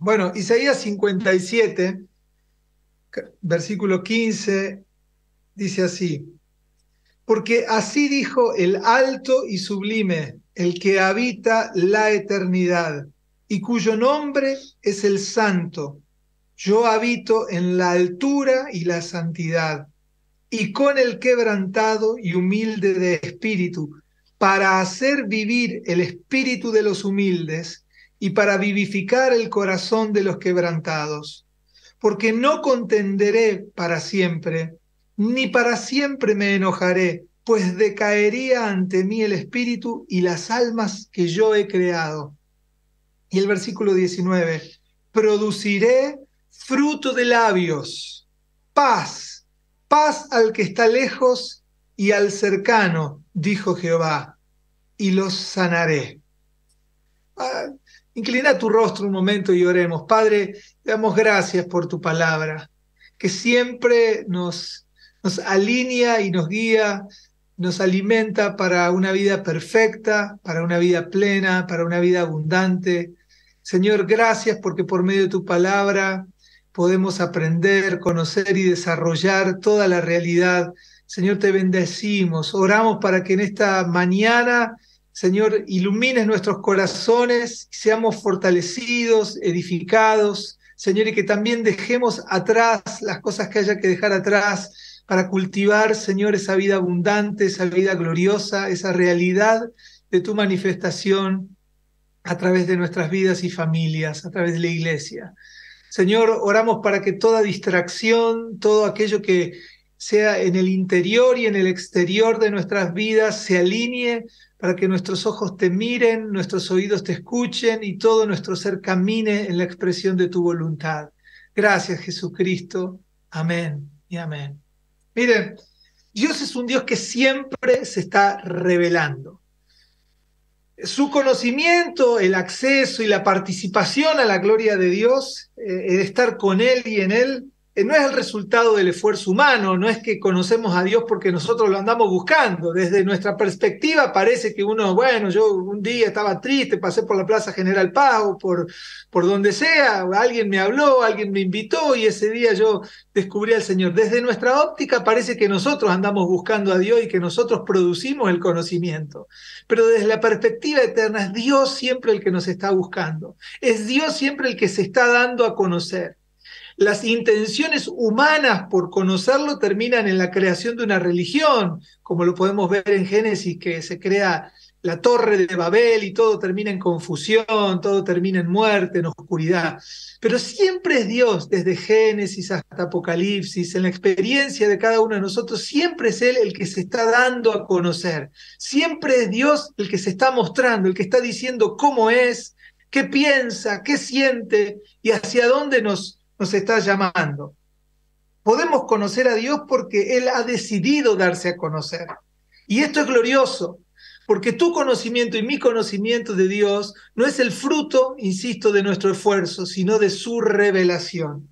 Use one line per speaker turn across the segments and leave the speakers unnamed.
Bueno, Isaías 57, versículo 15, dice así: porque así dijo el alto y sublime, el que habita la eternidad, y cuyo nombre es el Santo. Yo habito en la altura y la santidad, y con el quebrantado y humilde de espíritu, para hacer vivir el espíritu de los humildes y para vivificar el corazón de los quebrantados. Porque no contenderé para siempre, ni para siempre me enojaré, pues decaería ante mí el espíritu y las almas que yo he creado. Y el versículo 19: produciré fruto de labios, paz, paz al que está lejos y al cercano, dijo Jehová, y los sanaré. Ah, inclina tu rostro un momento y oremos. Padre, te damos gracias por tu palabra, que siempre nos alinea y nos guía, nos alimenta para una vida perfecta, para una vida plena, para una vida abundante. Señor, gracias porque por medio de tu palabra podemos aprender, conocer y desarrollar toda la realidad. Señor, te bendecimos. Oramos para que en esta mañana, Señor, ilumines nuestros corazones, seamos fortalecidos, edificados, Señor, y que también dejemos atrás las cosas que haya que dejar atrás para cultivar, Señor, esa vida abundante, esa vida gloriosa, esa realidad de tu manifestación a través de nuestras vidas y familias, a través de la iglesia. Señor, oramos para que toda distracción, todo aquello que sea en el interior y en el exterior de nuestras vidas se alinee, para que nuestros ojos te miren, nuestros oídos te escuchen y todo nuestro ser camine en la expresión de tu voluntad. Gracias, Jesucristo. Amén y amén. Miren, Dios es un Dios que siempre se está revelando. Su conocimiento, el acceso y la participación a la gloria de Dios, el estar con Él y en Él, no es el resultado del esfuerzo humano, no es que conocemos a Dios porque nosotros lo andamos buscando. Desde nuestra perspectiva parece que uno, bueno, yo un día estaba triste, pasé por la Plaza General Paz o por donde sea, alguien me habló, alguien me invitó y ese día yo descubrí al Señor. Desde nuestra óptica parece que nosotros andamos buscando a Dios y que nosotros producimos el conocimiento. Pero desde la perspectiva eterna es Dios siempre el que nos está buscando. Es Dios siempre el que se está dando a conocer. Las intenciones humanas por conocerlo terminan en la creación de una religión, como lo podemos ver en Génesis, que se crea la torre de Babel y todo termina en confusión, todo termina en muerte, en oscuridad. Pero siempre es Dios, desde Génesis hasta Apocalipsis, en la experiencia de cada uno de nosotros, siempre es Él el que se está dando a conocer. Siempre es Dios el que se está mostrando, el que está diciendo cómo es, qué piensa, qué siente y hacia dónde nos está llamando. Podemos conocer a Dios porque Él ha decidido darse a conocer. Y esto es glorioso, porque tu conocimiento y mi conocimiento de Dios no es el fruto, insisto, de nuestro esfuerzo, sino de su revelación.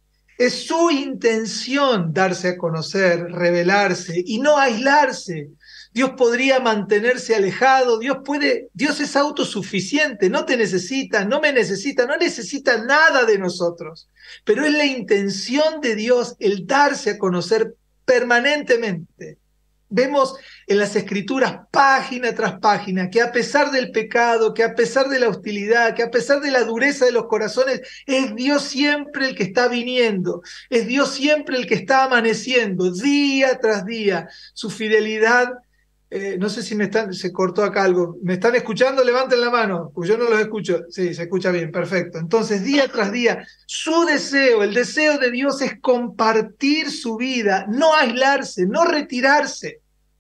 Es su intención darse a conocer, revelarse y no aislarse. Dios podría mantenerse alejado, Dios es autosuficiente, no te necesita, no me necesita, no necesita nada de nosotros. Pero es la intención de Dios el darse a conocer permanentemente. Vemos en las escrituras página tras página que a pesar del pecado, que a pesar de la hostilidad, que a pesar de la dureza de los corazones, es Dios siempre el que está viniendo, es Dios siempre el que está amaneciendo día tras día. Su fidelidad, no sé si se cortó acá algo, ¿me están escuchando? Levanten la mano, pues yo no los escucho. Sí, se escucha bien, perfecto. Entonces, día tras día, su deseo, el deseo de Dios es compartir su vida, no aislarse, no retirarse.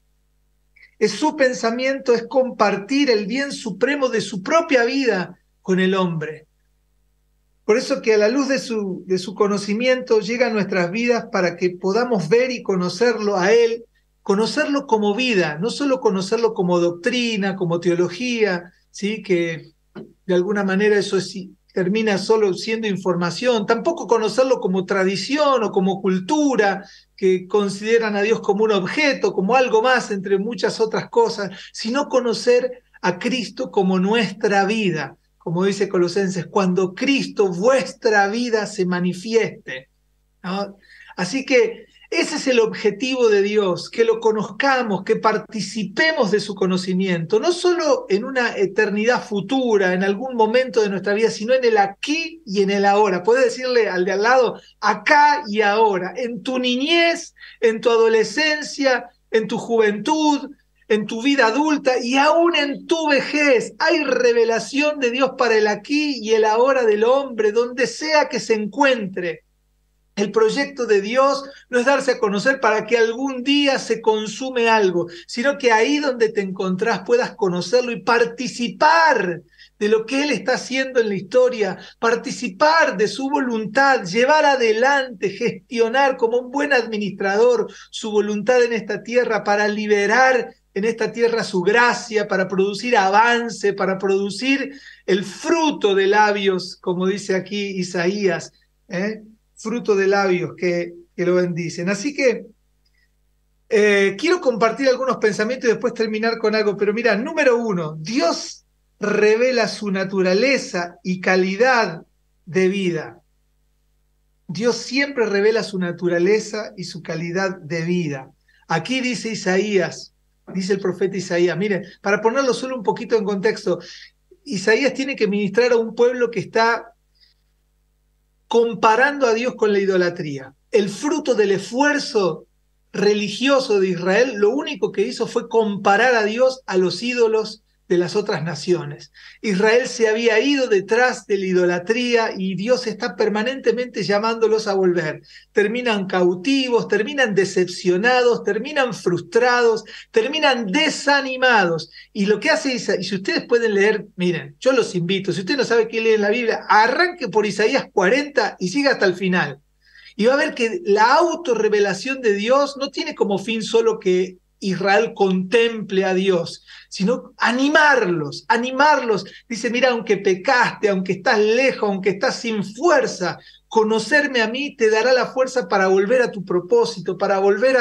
Es su pensamiento, es compartir el bien supremo de su propia vida con el hombre. Por eso que a la luz de su conocimiento llega a nuestras vidas para que podamos ver y conocerlo a Él, conocerlo como vida, no solo conocerlo como doctrina, como teología, ¿sí? Que de alguna manera eso termina solo siendo información, tampoco conocerlo como tradición o como cultura, que consideran a Dios como un objeto, como algo más entre muchas otras cosas, sino conocer a Cristo como nuestra vida, como dice Colosenses, cuando Cristo vuestra vida se manifieste, ¿no? Así que ese es el objetivo de Dios, que lo conozcamos, que participemos de su conocimiento, no solo en una eternidad futura, en algún momento de nuestra vida, sino en el aquí y en el ahora. Puedes decirle al de al lado, acá y ahora, en tu niñez, en tu adolescencia, en tu juventud, en tu vida adulta y aún en tu vejez. Hay revelación de Dios para el aquí y el ahora del hombre, donde sea que se encuentre. El proyecto de Dios no es darse a conocer para que algún día se consume algo, sino que ahí donde te encontrás puedas conocerlo y participar de lo que Él está haciendo en la historia, participar de su voluntad, llevar adelante, gestionar como un buen administrador su voluntad en esta tierra para liberar en esta tierra su gracia, para producir avance, para producir el fruto de labios, como dice aquí Isaías, ¿eh? Fruto de labios que lo bendicen. Así que quiero compartir algunos pensamientos y después terminar con algo, pero mira, número uno, Dios revela su naturaleza y calidad de vida. Dios siempre revela su naturaleza y su calidad de vida. Aquí dice Isaías, dice el profeta Isaías, miren, para ponerlo solo un poquito en contexto, Isaías tiene que ministrar a un pueblo que está comparando a Dios con la idolatría. El fruto del esfuerzo religioso de Israel, lo único que hizo fue comparar a Dios a los ídolos de las otras naciones. Israel se había ido detrás de la idolatría y Dios está permanentemente llamándolos a volver. Terminan cautivos, terminan decepcionados, terminan frustrados, terminan desanimados. Y lo que hace Isaías, y si ustedes pueden leer, miren, yo los invito, si usted no sabe qué lee en la Biblia, arranque por Isaías 40 y siga hasta el final. Y va a ver que la autorrevelación de Dios no tiene como fin solo que Israel contemple a Dios, sino animarlos, animarlos. Dice, mira, aunque pecaste, aunque estás lejos, aunque estás sin fuerza, conocerme a mí te dará la fuerza para volver a tu propósito, para volver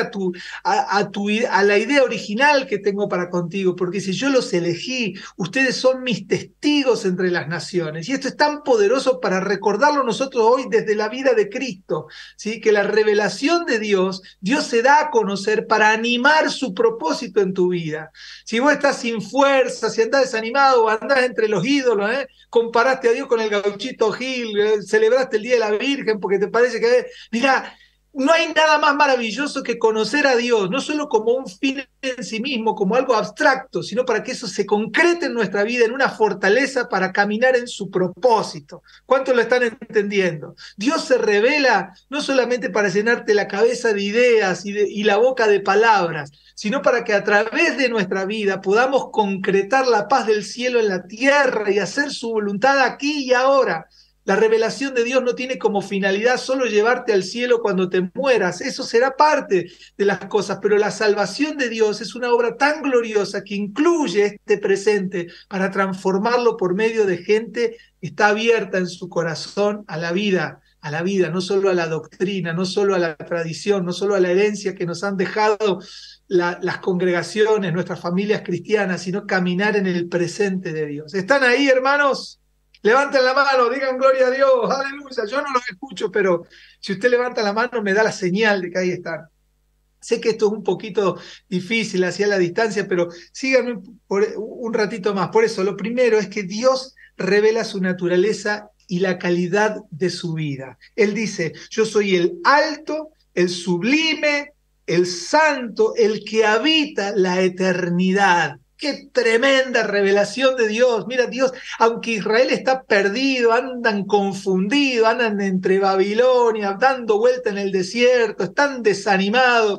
a la idea original que tengo para contigo, porque si yo los elegí, ustedes son mis testigos entre las naciones. Y esto es tan poderoso para recordarlo nosotros hoy desde la vida de Cristo, ¿sí? Que la revelación de Dios, Dios se da a conocer para animar su propósito en tu vida. Si vos estás sin fuerza, si andás desanimado o andás entre los ídolos, comparaste a Dios con el gauchito Gil, celebraste el Día de la Virgen porque te parece que... Mirá, no hay nada más maravilloso que conocer a Dios, no solo como un fin en sí mismo, como algo abstracto, sino para que eso se concrete en nuestra vida, en una fortaleza para caminar en su propósito. ¿Cuántos lo están entendiendo? Dios se revela no solamente para llenarte la cabeza de ideas y la boca de palabras, sino para que a través de nuestra vida podamos concretar la paz del cielo en la tierra y hacer su voluntad aquí y ahora. La revelación de Dios no tiene como finalidad solo llevarte al cielo cuando te mueras, eso será parte de las cosas, pero la salvación de Dios es una obra tan gloriosa que incluye este presente para transformarlo por medio de gente que está abierta en su corazón a la vida, no solo a la doctrina, no solo a la tradición, no solo a la herencia que nos han dejado las congregaciones, nuestras familias cristianas, sino caminar en el presente de Dios. ¿Están ahí, hermanos? Levanten la mano, digan gloria a Dios, aleluya. Yo no los escucho, pero si usted levanta la mano me da la señal de que ahí están. Sé que esto es un poquito difícil hacia la distancia, pero síganme por un ratito más. Por eso, lo primero es que Dios revela su naturaleza y la calidad de su vida. Él dice, yo soy el alto, el sublime, el santo, el que habita la eternidad. ¡Qué tremenda revelación de Dios! Mira, Dios, aunque Israel está perdido, andan confundidos, andan entre Babilonia, dando vuelta en el desierto, están desanimados,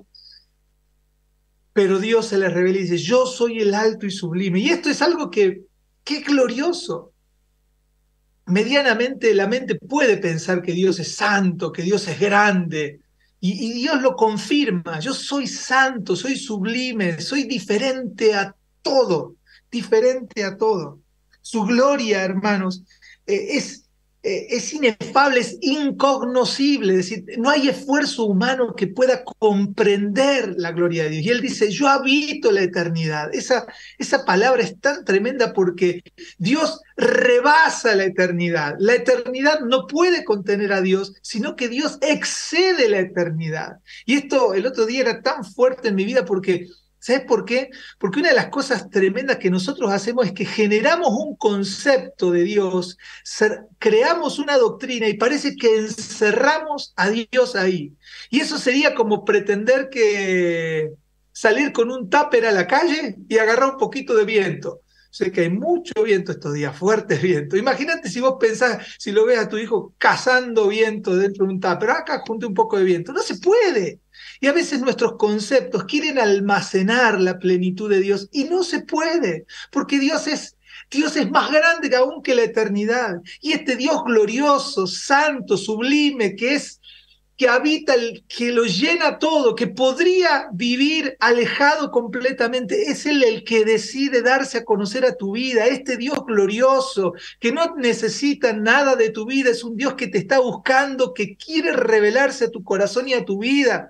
pero Dios se les revela y dice, yo soy el alto y sublime. Y esto es algo que es glorioso. Medianamente la mente puede pensar que Dios es santo, que Dios es grande, y Dios lo confirma. Yo soy santo, soy sublime, soy diferente a todo, diferente a todo. Su gloria, hermanos, es es inefable, es incognoscible, es decir, no hay esfuerzo humano que pueda comprender la gloria de Dios. Y él dice, yo habito la eternidad. Esa palabra es tan tremenda porque Dios rebasa la eternidad. La eternidad no puede contener a Dios, sino que Dios excede la eternidad. Y esto el otro día era tan fuerte en mi vida porque, ¿sabes por qué? Porque una de las cosas tremendas que nosotros hacemos es que generamos un concepto de Dios, creamos una doctrina y parece que encerramos a Dios ahí. Y eso sería como pretender que salir con un tupper a la calle y agarrar un poquito de viento. Sé que hay mucho viento estos días, fuertes vientos. Imagínate si vos pensás, si lo ves a tu hijo cazando viento dentro de un tupper, acá junte un poco de viento. No se puede. Y a veces nuestros conceptos quieren almacenar la plenitud de Dios y no se puede, porque Dios es más grande que aún que la eternidad. Y este Dios glorioso, santo, sublime, que habita, que lo llena todo, que podría vivir alejado completamente, es Él el que decide darse a conocer a tu vida. Este Dios glorioso, que no necesita nada de tu vida, es un Dios que te está buscando, que quiere revelarse a tu corazón y a tu vida.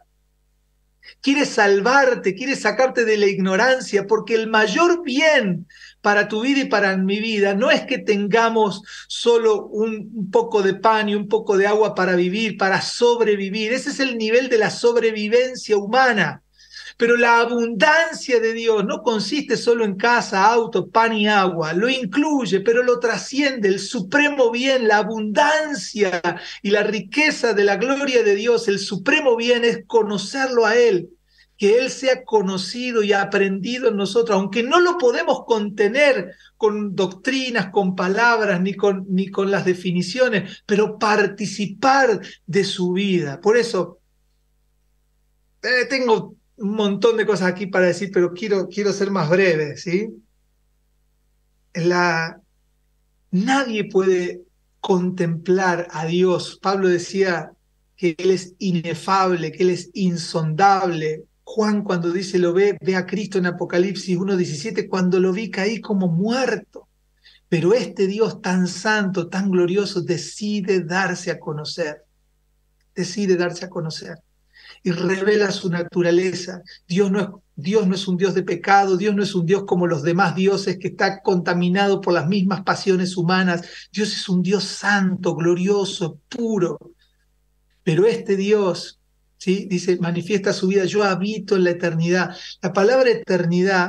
Quiere salvarte, quiere sacarte de la ignorancia, porque el mayor bien para tu vida y para mi vida no es que tengamos solo un poco de pan y un poco de agua para vivir, para sobrevivir. Ese es el nivel de la sobrevivencia humana. Pero la abundancia de Dios no consiste solo en casa, auto, pan y agua. Lo incluye, pero lo trasciende. El supremo bien, la abundancia y la riqueza de la gloria de Dios, el supremo bien es conocerlo a Él. Que Él sea conocido y aprendido en nosotros, aunque no lo podemos contener con doctrinas, con palabras, ni con las definiciones, pero participar de su vida. Por eso, tengo un montón de cosas aquí para decir, pero quiero ser más breve, ¿sí? Nadie puede contemplar a Dios. Pablo decía que Él es inefable, que Él es insondable. Juan cuando dice ve a Cristo en Apocalipsis 1:17, cuando lo vi caí como muerto. Pero este Dios tan santo, tan glorioso, decide darse a conocer, decide darse a conocer. Y revela su naturaleza. Dios no es un Dios de pecado, Dios no es un Dios como los demás dioses que está contaminado por las mismas pasiones humanas. Dios es un Dios santo, glorioso, puro. Pero este Dios, ¿sí? Dice, manifiesta su vida, yo habito en la eternidad. La palabra eternidad,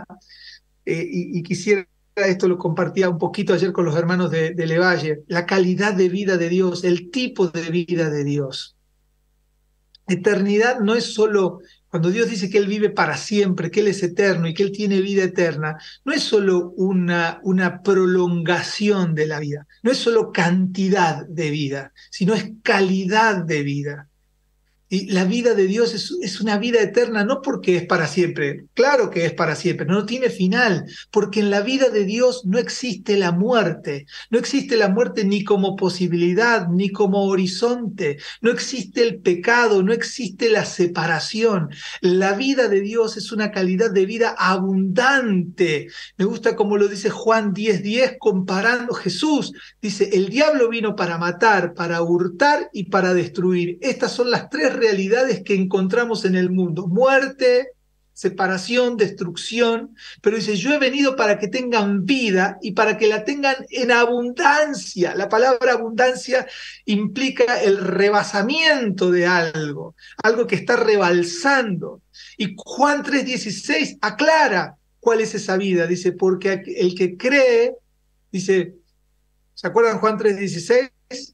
y quisiera, esto lo compartía un poquito ayer con los hermanos de Levalle, la calidad de vida de Dios, el tipo de vida de Dios. Eternidad no es solo, cuando Dios dice que Él vive para siempre, que Él es eterno y que Él tiene vida eterna, no es solo una prolongación de la vida, no es solo cantidad de vida, sino es calidad de vida. Y la vida de Dios es una vida eterna, no porque es para siempre, claro que es para siempre, no tiene final, porque en la vida de Dios no existe la muerte, no existe la muerte ni como posibilidad, ni como horizonte, no existe el pecado, no existe la separación. La vida de Dios es una calidad de vida abundante. Me gusta como lo dice Juan 10:10, comparando Jesús. Dice, el diablo vino para matar, para hurtar y para destruir. Estas son las tres realidades que encontramos en el mundo: muerte, separación, destrucción. Pero dice, yo he venido para que tengan vida y para que la tengan en abundancia. La palabra abundancia implica el rebasamiento de algo que está rebalsando. Y Juan 3:16 aclara cuál es esa vida. Dice, porque el que cree, dice, ¿se acuerdan Juan 3:16?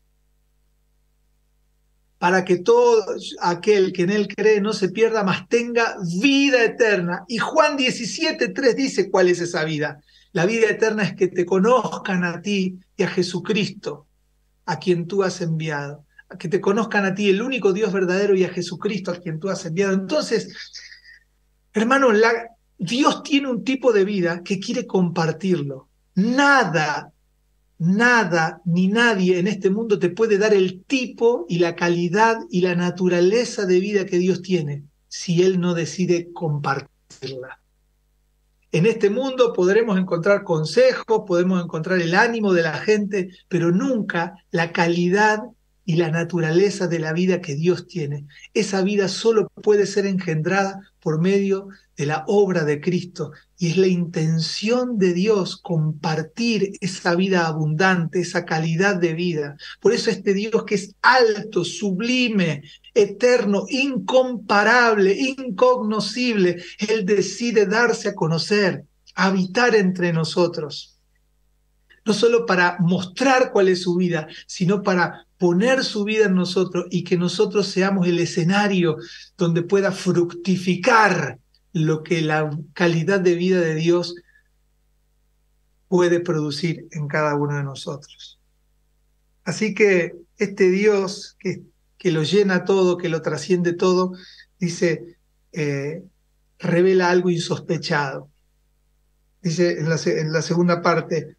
Para que todo aquel que en él cree no se pierda, mas tenga vida eterna. Y Juan 17:3 dice cuál es esa vida. La vida eterna es que te conozcan a ti y a Jesucristo, a quien tú has enviado. Que te conozcan a ti, el único Dios verdadero, y a Jesucristo, a quien tú has enviado. Entonces, hermano, Dios tiene un tipo de vida que quiere compartirlo. Nada ni nadie en este mundo te puede dar el tipo y la calidad y la naturaleza de vida que Dios tiene si Él no decide compartirla. En este mundo podremos encontrar consejos, podemos encontrar el ánimo de la gente, pero nunca la calidad y la naturaleza de la vida que Dios tiene. Esa vida solo puede ser engendrada por medio de la obra de Cristo. Y es la intención de Dios compartir esa vida abundante, esa calidad de vida. Por eso este Dios que es alto, sublime, eterno, incomparable, incognoscible, Él decide darse a conocer, habitar entre nosotros. No solo para mostrar cuál es su vida, sino para poner su vida en nosotros y que nosotros seamos el escenario donde pueda fructificar lo que la calidad de vida de Dios puede producir en cada uno de nosotros. Así que este Dios que lo llena todo, que lo trasciende todo, dice, revela algo insospechado. Dice en la segunda parte,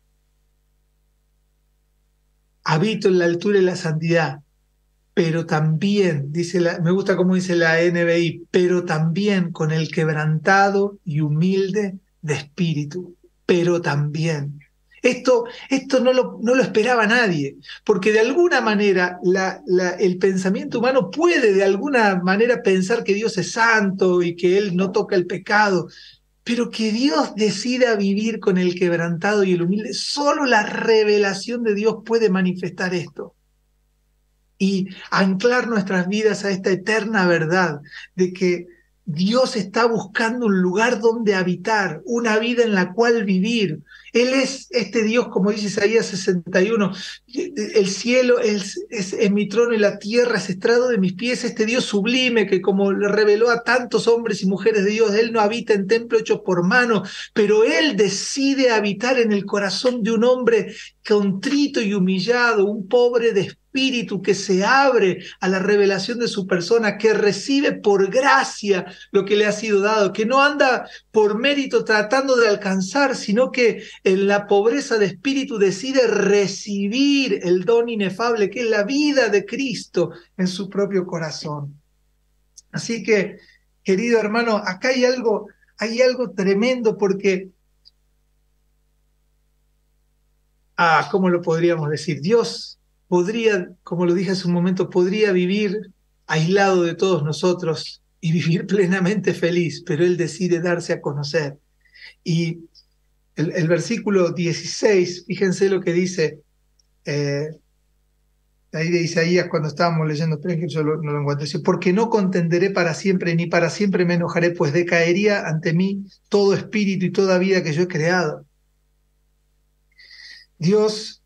habito en la altura y la santidad, pero también, me gusta cómo dice la NBI, pero también con el quebrantado y humilde de espíritu, pero también. Esto no lo esperaba nadie, porque de alguna manera el pensamiento humano puede de alguna manera pensar que Dios es santo y que Él no toca el pecado, pero que Dios decida vivir con el quebrantado y el humilde, solo la revelación de Dios puede manifestar esto y anclar nuestras vidas a esta eterna verdad de que Dios está buscando un lugar donde habitar, una vida en la cual vivir. Él es este Dios, como dice Isaías 61, el cielo es mi trono y la tierra es estrado de mis pies, este Dios sublime que como le reveló a tantos hombres y mujeres de Dios, Él no habita en templo hecho por mano, pero Él decide habitar en el corazón de un hombre contrito y humillado, un pobre de espíritu que se abre a la revelación de su persona, que recibe por gracia lo que le ha sido dado, que no anda por mérito tratando de alcanzar, sino que en la pobreza de espíritu decide recibir el don inefable que es la vida de Cristo en su propio corazón. Así que, querido hermano, acá hay algo tremendo porque ¿cómo lo podríamos decir? Dios podría, como lo dije hace un momento, podría vivir aislado de todos nosotros y vivir plenamente feliz, pero Él decide darse a conocer. Y el versículo 16, fíjense lo que dice, ahí de Isaías cuando estábamos leyendo, esperen que yo no lo encuentro, dice, porque no contenderé para siempre, ni para siempre me enojaré, pues decaería ante mí todo espíritu y toda vida que yo he creado. Dios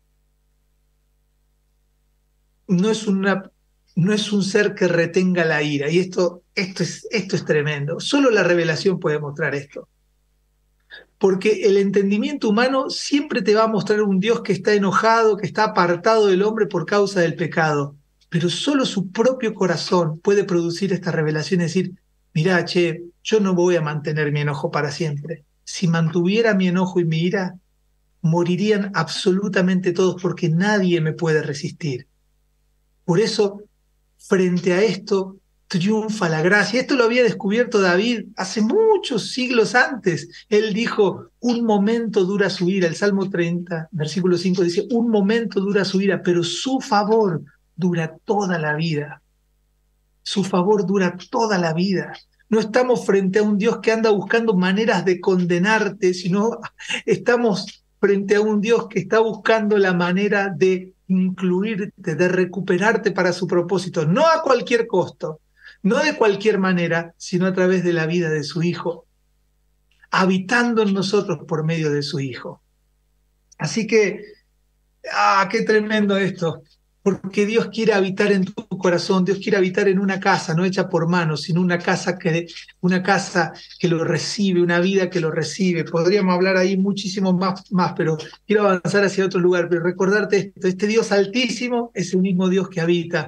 no es un ser que retenga la ira, y esto es tremendo. Solo la revelación puede mostrar esto. Porque el entendimiento humano siempre te va a mostrar un Dios que está enojado, que está apartado del hombre por causa del pecado. Pero solo su propio corazón puede producir esta revelación y decir, mirá, che, yo no voy a mantener mi enojo para siempre. Si mantuviera mi enojo y mi ira, morirían absolutamente todos porque nadie me puede resistir. Por eso, frente a esto, triunfa la gracia. Esto lo había descubierto David hace muchos siglos antes. Él dijo, un momento dura su ira. El Salmo 30, versículo 5 dice, un momento dura su ira, pero su favor dura toda la vida. Su favor dura toda la vida. No estamos frente a un Dios que anda buscando maneras de condenarte, sino estamos frente a un Dios que está buscando la manera de incluirte, de recuperarte para su propósito, no a cualquier costo, no de cualquier manera, sino a través de la vida de su Hijo, habitando en nosotros por medio de su Hijo. Así que, qué tremendo esto, porque Dios quiere habitar en tu corazón, Dios quiere habitar en una casa, no hecha por manos, sino una casa que lo recibe, una vida que lo recibe. Podríamos hablar ahí muchísimo más, pero quiero avanzar hacia otro lugar, pero recordarte esto, este Dios altísimo es el mismo Dios que habita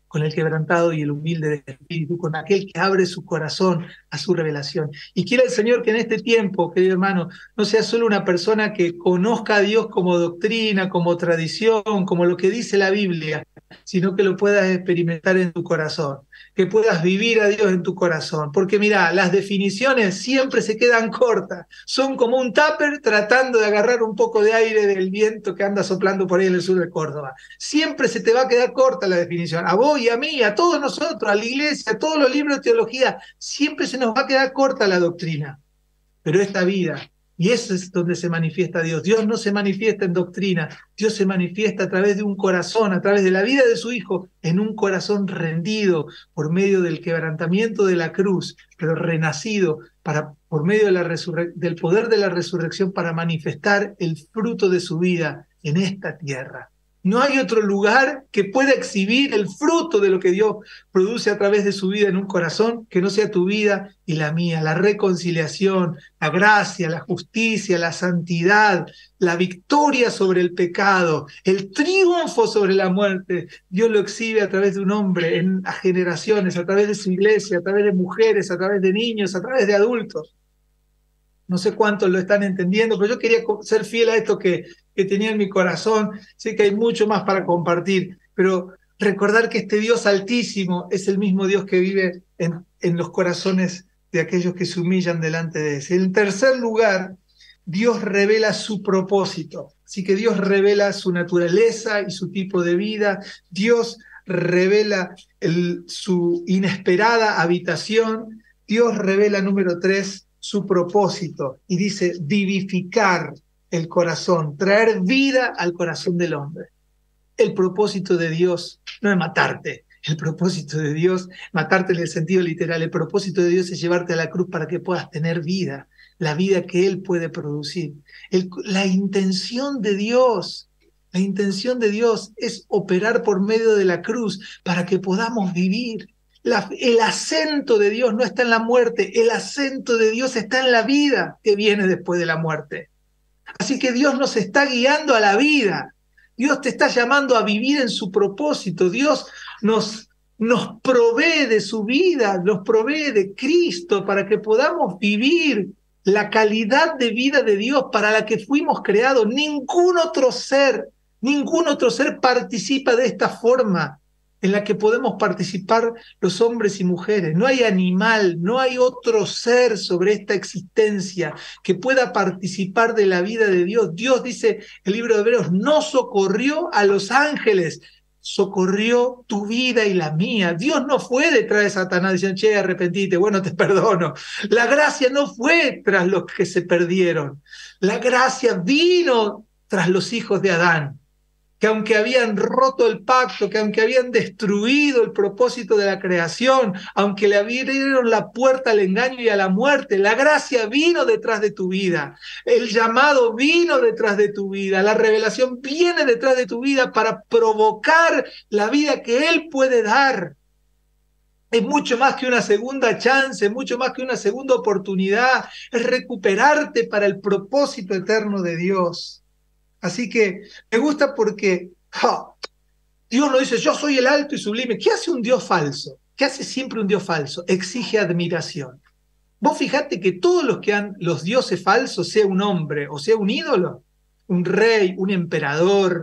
con el quebrantado y el humilde de espíritu, con aquel que abre su corazón a su revelación. Y quiere el Señor que en este tiempo, querido hermano, no seas solo una persona que conozca a Dios como doctrina, como tradición, como lo que dice la Biblia, sino que lo puedas experimentar en tu corazón, que puedas vivir a Dios en tu corazón. Porque mira, las definiciones siempre se quedan cortas, son como un tupper tratando de agarrar un poco de aire del viento que anda soplando por ahí en el sur de Córdoba. Siempre se te va a quedar corta la definición, a vos y a mí, a todos nosotros, a la iglesia, a todos los libros de teología, siempre se nos va a quedar corta la doctrina. Pero esta vida, y eso es donde se manifiesta Dios. Dios no se manifiesta en doctrina, Dios se manifiesta a través de un corazón, a través de la vida de su Hijo, en un corazón rendido por medio del quebrantamiento de la cruz, pero renacido por medio de del poder de la resurrección para manifestar el fruto de su vida en esta tierra. No hay otro lugar que pueda exhibir el fruto de lo que Dios produce a través de su vida en un corazón que no sea tu vida y la mía, la reconciliación, la gracia, la justicia, la santidad, la victoria sobre el pecado, el triunfo sobre la muerte. Dios lo exhibe a través de un hombre a generaciones, a través de su iglesia, a través de mujeres, a través de niños, a través de adultos. No sé cuántos lo están entendiendo, pero yo quería ser fiel a esto que tenía en mi corazón. Sé que hay mucho más para compartir, pero recordar que este Dios altísimo es el mismo Dios que vive en los corazones de aquellos que se humillan delante de Él. En tercer lugar, Dios revela su propósito. Así que Dios revela su naturaleza y su tipo de vida. Dios revela su inesperada habitación. Dios revela, número 3, su propósito, y dice vivificar el corazón, traer vida al corazón del hombre. El propósito de Dios no es matarte, el propósito de Dios, matarte en el sentido literal, el propósito de Dios es llevarte a la cruz para que puedas tener vida, la vida que Él puede producir. La intención de Dios es operar por medio de la cruz para que podamos vivir. El acento de Dios no está en la muerte, el acento de Dios está en la vida que viene después de la muerte. Así que Dios nos está guiando a la vida. Dios te está llamando a vivir en su propósito. Dios nos provee de su vida, nos provee de Cristo para que podamos vivir la calidad de vida de Dios para la que fuimos creados. Ningún otro ser participa de esta forma en la que podemos participar los hombres y mujeres. No hay animal, no hay otro ser sobre esta existencia que pueda participar de la vida de Dios. Dios, dice el libro de Hebreos, no socorrió a los ángeles, socorrió tu vida y la mía. Dios no fue detrás de Satanás diciendo, che, arrepentite, bueno, te perdono. La gracia no fue tras los que se perdieron. La gracia vino tras los hijos de Adán, que aunque habían roto el pacto, que aunque habían destruido el propósito de la creación, aunque le abrieron la puerta al engaño y a la muerte, la gracia vino detrás de tu vida, el llamado vino detrás de tu vida, la revelación viene detrás de tu vida para provocar la vida que Él puede dar. Es mucho más que una segunda chance, mucho más que una segunda oportunidad, es recuperarte para el propósito eterno de Dios. Así que me gusta porque Dios no dice, yo soy el alto y sublime. ¿Qué hace un Dios falso? ¿Qué hace siempre un Dios falso? Exige admiración. Vos fijate que todos los dioses falsos, sea un hombre o sea un ídolo, un rey, un emperador,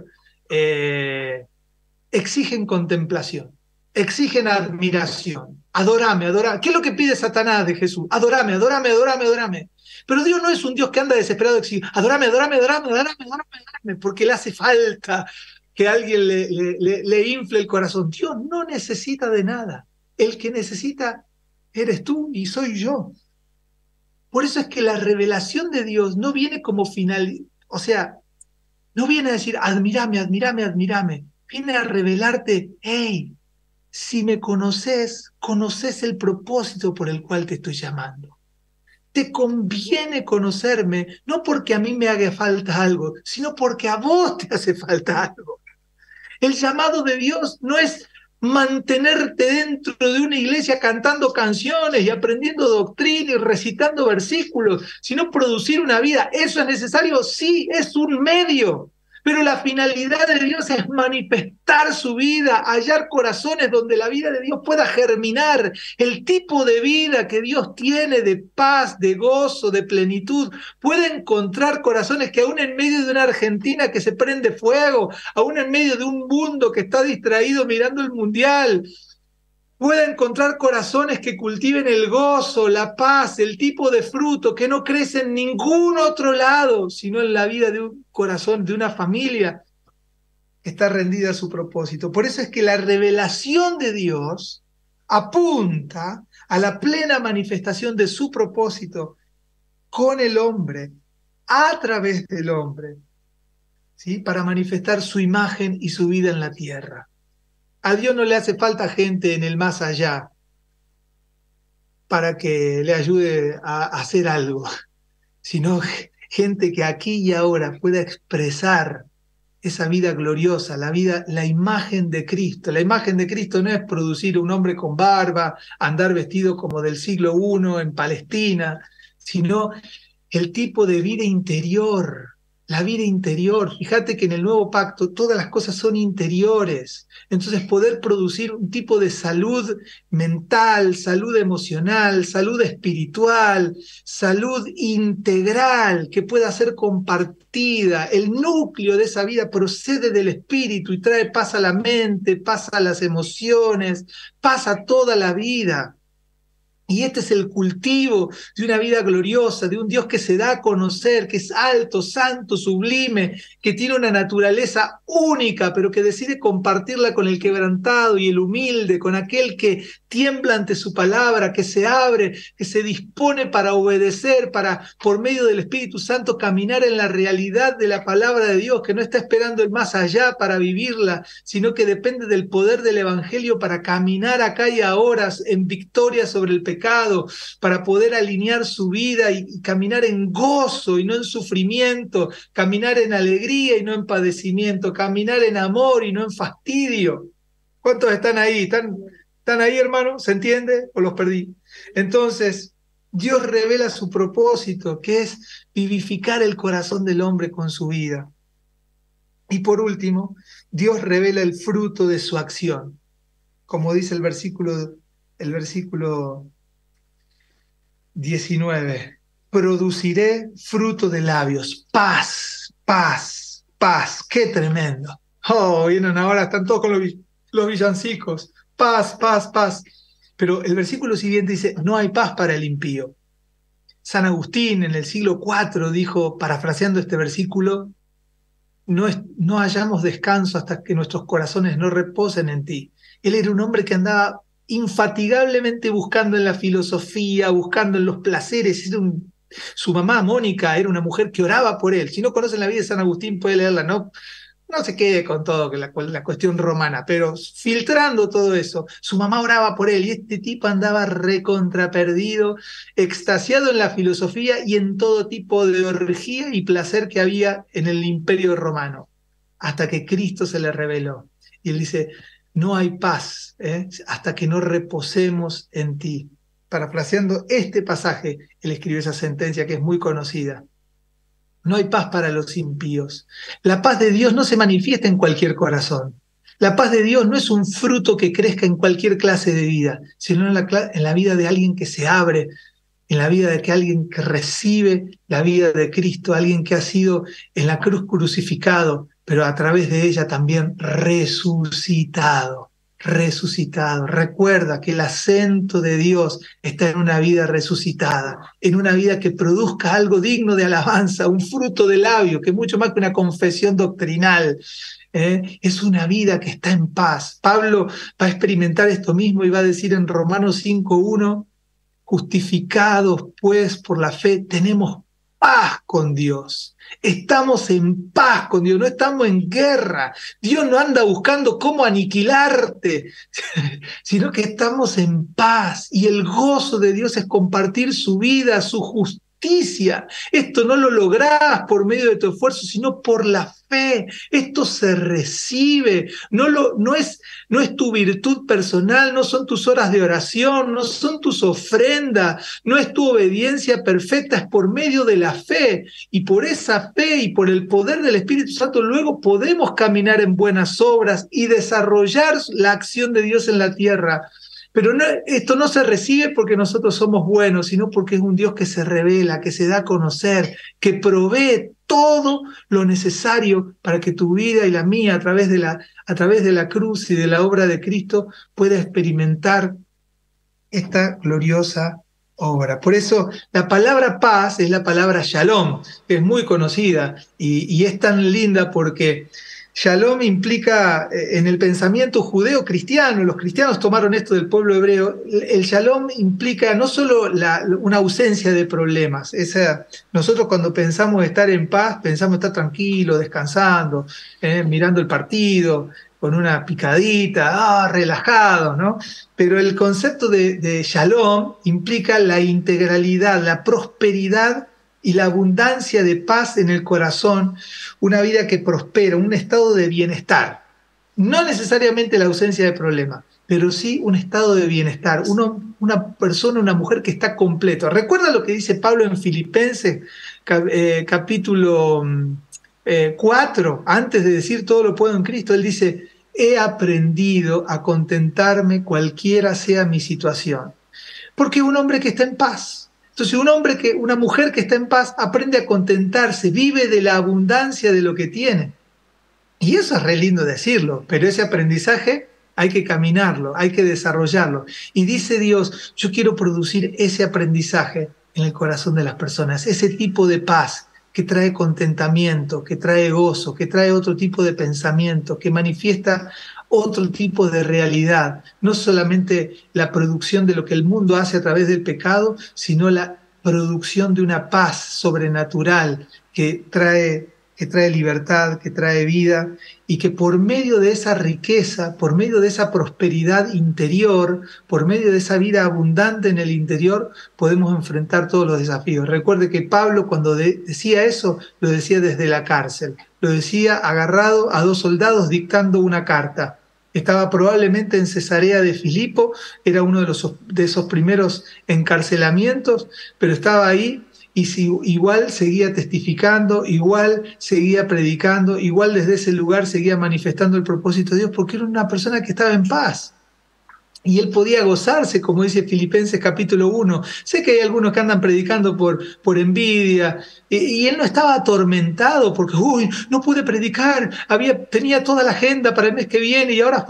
exigen contemplación, exigen admiración. Adorame, adorame. ¿Qué es lo que pide Satanás de Jesús? Adorame, adorame, adorame, adorame. Pero Dios no es un Dios que anda desesperado, exige, adorame, adorame, adorame, adorame, adorame, adorame, porque le hace falta que alguien le infle el corazón. Dios no necesita de nada. El que necesita eres tú y soy yo. Por eso es que la revelación de Dios no viene como final, o sea, no viene a decir, admírame, admírame, admírame. Viene a revelarte, hey, si me conoces, conoces el propósito por el cual te estoy llamando. Te conviene conocerme, no porque a mí me haga falta algo, sino porque a vos te hace falta algo. El llamado de Dios no es mantenerte dentro de una iglesia cantando canciones y aprendiendo doctrina y recitando versículos, sino producir una vida. ¿Eso es necesario? Sí, es un medio. Pero la finalidad de Dios es manifestar su vida, hallar corazones donde la vida de Dios pueda germinar. El tipo de vida que Dios tiene de paz, de gozo, de plenitud, puede encontrar corazones que aún en medio de una Argentina que se prende fuego, aún en medio de un mundo que está distraído mirando el mundial, pueda encontrar corazones que cultiven el gozo, la paz, el tipo de fruto que no crece en ningún otro lado, sino en la vida de un corazón, de una familia que está rendida a su propósito. Por eso es que la revelación de Dios apunta a la plena manifestación de su propósito con el hombre, a través del hombre, ¿sí? Para manifestar su imagen y su vida en la tierra. A Dios no le hace falta gente en el más allá para que le ayude a hacer algo, sino gente que aquí y ahora pueda expresar esa vida gloriosa, la vida, la imagen de Cristo. La imagen de Cristo no es producir un hombre con barba, andar vestido como del siglo I en Palestina, sino el tipo de vida interior, la vida interior. Fíjate que en el nuevo pacto todas las cosas son interiores. Entonces poder producir un tipo de salud mental, salud emocional, salud espiritual, salud integral que pueda ser compartida. El núcleo de esa vida procede del espíritu y trae paz a la mente, paz a las emociones, paz a toda la vida. Y este es el cultivo de una vida gloriosa, de un Dios que se da a conocer, que es alto, santo, sublime, que tiene una naturaleza única, pero que decide compartirla con el quebrantado y el humilde, con aquel que tiembla ante su palabra, que se abre, que se dispone para obedecer, para, por medio del Espíritu Santo, caminar en la realidad de la palabra de Dios, que no está esperando el más allá para vivirla, sino que depende del poder del Evangelio para caminar acá y ahora en victoria sobre el pecado, para poder alinear su vida y caminar en gozo y no en sufrimiento, caminar en alegría y no en padecimiento, caminar en amor y no en fastidio. ¿Cuántos están ahí? ¿Están ahí, hermano? ¿Se entiende? ¿O los perdí? Entonces, Dios revela su propósito, que es vivificar el corazón del hombre con su vida. Y por último, Dios revela el fruto de su acción. Como dice el versículo 19, produciré fruto de labios, paz, paz, paz, qué tremendo. Oh, vienen ahora, están todos con los villancicos, paz, paz, paz. Pero el versículo siguiente dice, no hay paz para el impío. San Agustín en el siglo IV dijo, parafraseando este versículo, no hallamos descanso hasta que nuestros corazones no reposen en ti. Él era un hombre que andaba infatigablemente buscando en la filosofía, buscando en los placeres. Su mamá, Mónica, era una mujer que oraba por él. Si no conocen la vida de San Agustín, puede leerla, no se quede con todo que la cuestión romana, pero filtrando todo eso, su mamá oraba por él y este tipo andaba recontra perdido, extasiado en la filosofía y en todo tipo de orgía y placer que había en el imperio romano, hasta que Cristo se le reveló. Y él dice, no hay paz hasta que no reposemos en ti. Parafraseando este pasaje, él escribió esa sentencia que es muy conocida. No hay paz para los impíos. La paz de Dios no se manifiesta en cualquier corazón. La paz de Dios no es un fruto que crezca en cualquier clase de vida, sino en la vida de alguien que se abre, en la vida de alguien que recibe la vida de Cristo, alguien que ha sido en la cruz crucificado, pero a través de ella también resucitado. Resucitado. Recuerda que el acento de Dios está en una vida resucitada, en una vida que produzca algo digno de alabanza, un fruto de labio, que es mucho más que una confesión doctrinal. Es una vida que está en paz. Pablo va a experimentar esto mismo y va a decir en Romanos 5:1, justificados pues por la fe, tenemos paz con Dios. Estamos en paz con Dios, no estamos en guerra. Dios no anda buscando cómo aniquilarte, sino que estamos en paz. Y el gozo de Dios es compartir su vida, su justicia, justicia. Esto no lo lográs por medio de tu esfuerzo, sino por la fe. Esto se recibe. No es tu virtud personal, no son tus horas de oración, no son tus ofrendas, no es tu obediencia perfecta, es por medio de la fe. Y por esa fe y por el poder del Espíritu Santo luego podemos caminar en buenas obras y desarrollar la acción de Dios en la tierra. Pero no, esto no se recibe porque nosotros somos buenos, sino porque es un Dios que se revela, que se da a conocer, que provee todo lo necesario para que tu vida y la mía, a través de la cruz y de la obra de Cristo, pueda experimentar esta gloriosa obra. Por eso la palabra paz es la palabra shalom, que es muy conocida y es tan linda porque shalom implica en el pensamiento judeo-cristiano, los cristianos tomaron esto del pueblo hebreo, el shalom implica no solo una ausencia de problemas, nosotros cuando pensamos estar en paz, pensamos estar tranquilos, descansando, mirando el partido, con una picadita, relajado, ¿no? Pero el concepto de shalom implica la integralidad, la prosperidad y la abundancia de paz en el corazón, una vida que prospera, un estado de bienestar. No necesariamente la ausencia de problemas, pero sí un estado de bienestar, una persona, una mujer que está completo. Recuerda lo que dice Pablo en Filipenses, capítulo 4, antes de decir todo lo puedo en Cristo, él dice, he aprendido a contentarme cualquiera sea mi situación. Porque un hombre que está en paz. Entonces una mujer que está en paz aprende a contentarse, vive de la abundancia de lo que tiene. Y eso es re lindo decirlo, pero ese aprendizaje hay que caminarlo, hay que desarrollarlo. Y dice Dios, yo quiero producir ese aprendizaje en el corazón de las personas, ese tipo de paz que trae contentamiento, que trae gozo, que trae otro tipo de pensamiento, que manifiesta otro tipo de realidad, no solamente la producción de lo que el mundo hace a través del pecado, sino la producción de una paz sobrenatural que trae libertad, que trae vida, y que por medio de esa riqueza, por medio de esa prosperidad interior, por medio de esa vida abundante en el interior, podemos enfrentar todos los desafíos. Recuerde que Pablo cuando decía eso, lo decía desde la cárcel, lo decía agarrado a dos soldados dictando una carta. Estaba probablemente en Cesarea de Filipo, era uno de esos primeros encarcelamientos, pero estaba ahí y igual seguía testificando, igual seguía predicando, igual desde ese lugar seguía manifestando el propósito de Dios, porque era una persona que estaba en paz. Y él podía gozarse, como dice Filipenses capítulo 1. Sé que hay algunos que andan predicando por envidia, y él no estaba atormentado porque, uy, no pude predicar, tenía toda la agenda para el mes que viene y ahora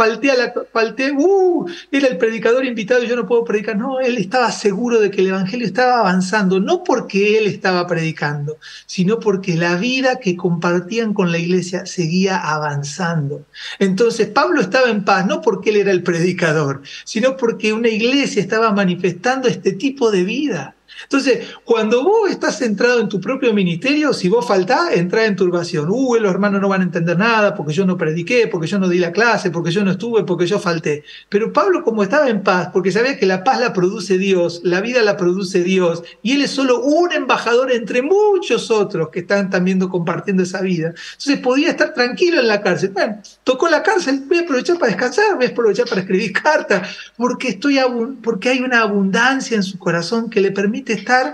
era el predicador invitado y yo no puedo predicar. No, él estaba seguro de que el evangelio estaba avanzando, no porque él estaba predicando, sino porque la vida que compartían con la iglesia seguía avanzando. Entonces Pablo estaba en paz, no porque él era el predicador, sino porque una iglesia estaba manifestando este tipo de vida. Entonces, cuando vos estás centrado en tu propio ministerio, si vos faltás, entrás en turbación. Los hermanos no van a entender nada porque yo no prediqué, porque yo no di la clase, porque yo no estuve, porque yo falté. Pero Pablo, como estaba en paz, porque sabía que la paz la produce Dios, la vida la produce Dios, y él es solo un embajador entre muchos otros que están también compartiendo esa vida. Entonces podía estar tranquilo en la cárcel. Bueno, tocó la cárcel, voy a aprovechar para descansar, voy a aprovechar para escribir cartas, porque hay una abundancia en su corazón que le permite estar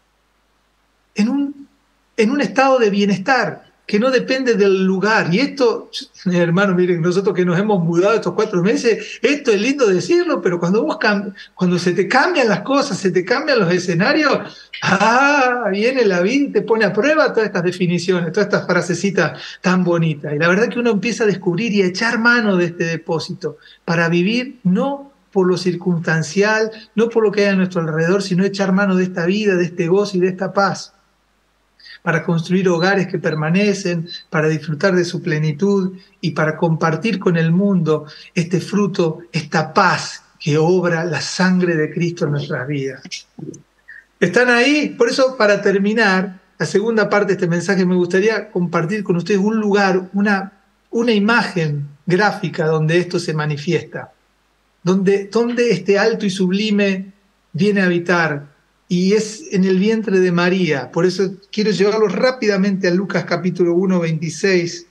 en un estado de bienestar que no depende del lugar. Y esto, hermano, miren, nosotros que nos hemos mudado estos 4 meses, esto es lindo decirlo, pero cuando se te cambian las cosas, se te cambian los escenarios, viene la vida y te pone a prueba todas estas definiciones, todas estas frasecitas tan bonitas. Y la verdad que uno empieza a descubrir y a echar mano de este depósito para vivir no por lo circunstancial, no por lo que hay a nuestro alrededor, sino echar mano de esta vida, de este gozo y de esta paz, para construir hogares que permanecen, para disfrutar de su plenitud y para compartir con el mundo este fruto, esta paz que obra la sangre de Cristo en nuestras vidas. ¿Están ahí? Por eso, para terminar, la segunda parte de este mensaje, me gustaría compartir con ustedes un lugar, una imagen gráfica donde esto se manifiesta. Donde este alto y sublime viene a habitar y es en el vientre de María. Por eso quiero llevarlo rápidamente a Lucas capítulo 1, 26,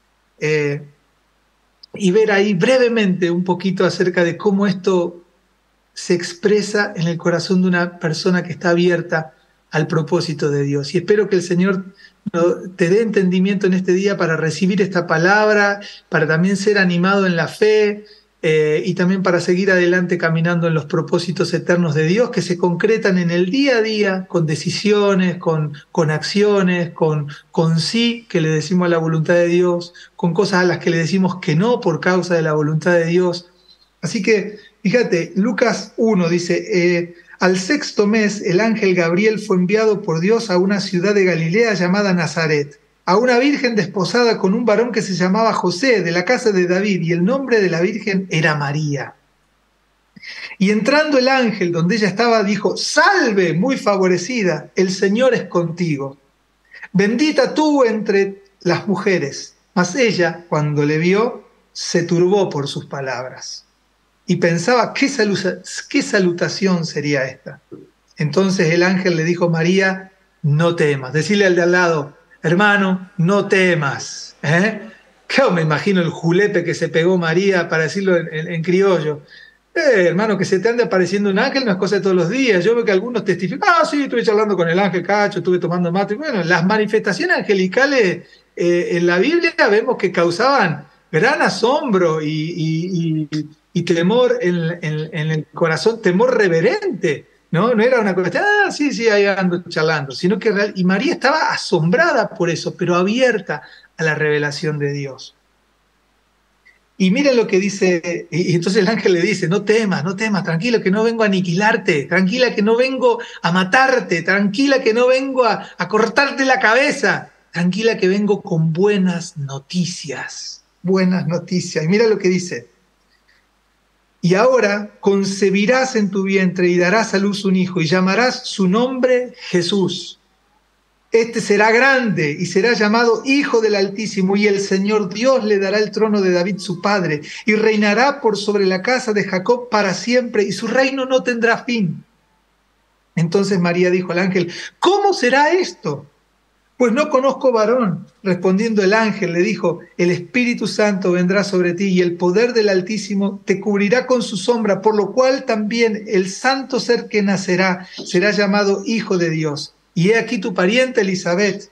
y ver ahí brevemente un poquito acerca de cómo esto se expresa en el corazón de una persona que está abierta al propósito de Dios. Y espero que el Señor te dé entendimiento en este día para recibir esta palabra, para también ser animado en la fe, y también para seguir adelante caminando en los propósitos eternos de Dios que se concretan en el día a día con decisiones, con acciones, con sí que le decimos a la voluntad de Dios, con cosas a las que le decimos que no por causa de la voluntad de Dios. Así que, fíjate, Lucas 1 dice, al sexto mes el ángel Gabriel fue enviado por Dios a una ciudad de Galilea llamada Nazaret, a una virgen desposada con un varón que se llamaba José, de la casa de David, y el nombre de la virgen era María. Y entrando el ángel donde ella estaba, dijo, salve, muy favorecida, el Señor es contigo. Bendita tú entre las mujeres. Mas ella, cuando le vio, se turbó por sus palabras y pensaba, ¿qué salutación sería esta? Entonces el ángel le dijo, María, no temas. Decirle al de al lado, hermano, no temas. Claro, me imagino el julepe que se pegó María, para decirlo en criollo. Hermano, que se te ande apareciendo un ángel no es cosa de todos los días. Yo veo que algunos testifican, sí, estuve charlando con el ángel Cacho, estuve tomando mate. Bueno, las manifestaciones angelicales en la Biblia vemos que causaban gran asombro y temor en el corazón, temor reverente, ¿no? No era una cosa, sí, ahí ando charlando, sino que y María estaba asombrada por eso, pero abierta a la revelación de Dios. Y miren lo que dice, y entonces el ángel le dice, no temas, tranquilo que no vengo a aniquilarte, tranquila que no vengo a matarte, tranquila que no vengo a cortarte la cabeza, tranquila que vengo con buenas noticias. Y mira lo que dice, y ahora concebirás en tu vientre y darás a luz un hijo y llamarás su nombre Jesús. Este será grande y será llamado Hijo del Altísimo, y el Señor Dios le dará el trono de David su padre, y reinará por sobre la casa de Jacob para siempre, y su reino no tendrá fin. Entonces María dijo al ángel, ¿cómo será esto? Pues no conozco varón. Respondiendo el ángel le dijo, el Espíritu Santo vendrá sobre ti y el poder del Altísimo te cubrirá con su sombra, por lo cual también el santo ser que nacerá será llamado Hijo de Dios. Y he aquí tu pariente Elizabeth,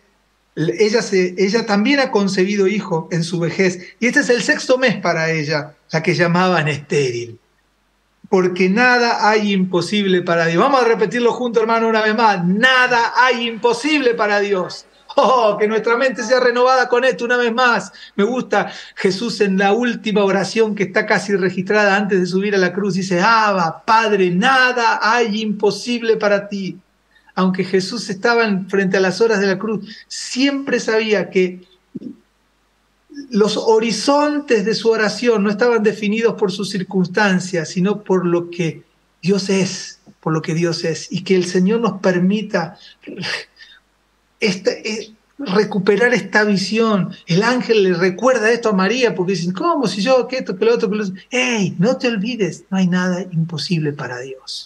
ella también ha concebido hijo en su vejez, y este es el sexto mes para ella, la que llamaban estéril. Porque nada hay imposible para Dios. Vamos a repetirlo juntos, hermano, una vez más. Nada hay imposible para Dios. Que nuestra mente sea renovada con esto una vez más. Me gusta Jesús en la última oración que está casi registrada antes de subir a la cruz. Dice, Abba, Padre, nada hay imposible para ti. Aunque Jesús estaba frente a las horas de la cruz, siempre sabía que los horizontes de su oración no estaban definidos por sus circunstancias, sino por lo que Dios es, y que el Señor nos permita recuperar esta visión. El ángel le recuerda esto a María, porque dicen, ¿cómo? Si yo, que esto, que lo otro, que lo otro. ¡Ey! No te olvides, no hay nada imposible para Dios.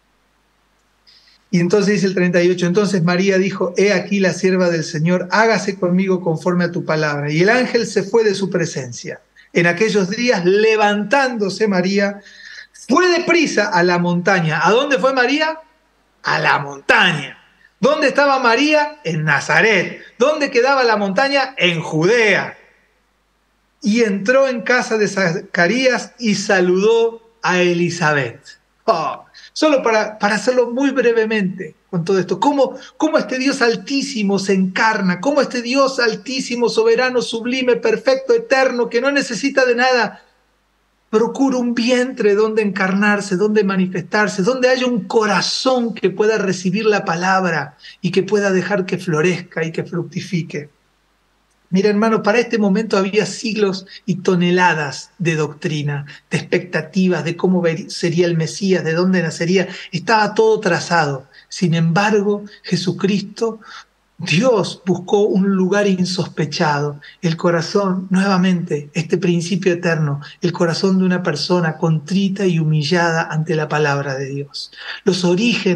Y entonces dice el 38, entonces María dijo, he aquí la sierva del Señor, hágase conmigo conforme a tu palabra. Y el ángel se fue de su presencia. En aquellos días, levantándose María, fue deprisa a la montaña. ¿A dónde fue María? A la montaña. ¿Dónde estaba María? En Nazaret. ¿Dónde quedaba la montaña? En Judea. Y entró en casa de Zacarías y saludó a Elizabeth. Solo para hacerlo muy brevemente con todo esto, cómo este Dios altísimo se encarna, cómo este Dios altísimo, soberano, sublime, perfecto, eterno, que no necesita de nada, procura un vientre donde encarnarse, donde manifestarse, donde haya un corazón que pueda recibir la palabra y que pueda dejar que florezca y que fructifique. Mira, hermano, para este momento había siglos y toneladas de doctrina, de expectativas, de cómo sería el Mesías, de dónde nacería. Estaba todo trazado. Sin embargo, Jesucristo, Dios, buscó un lugar insospechado. El corazón, nuevamente, este principio eterno, el corazón de una persona contrita y humillada ante la palabra de Dios. Los orígenes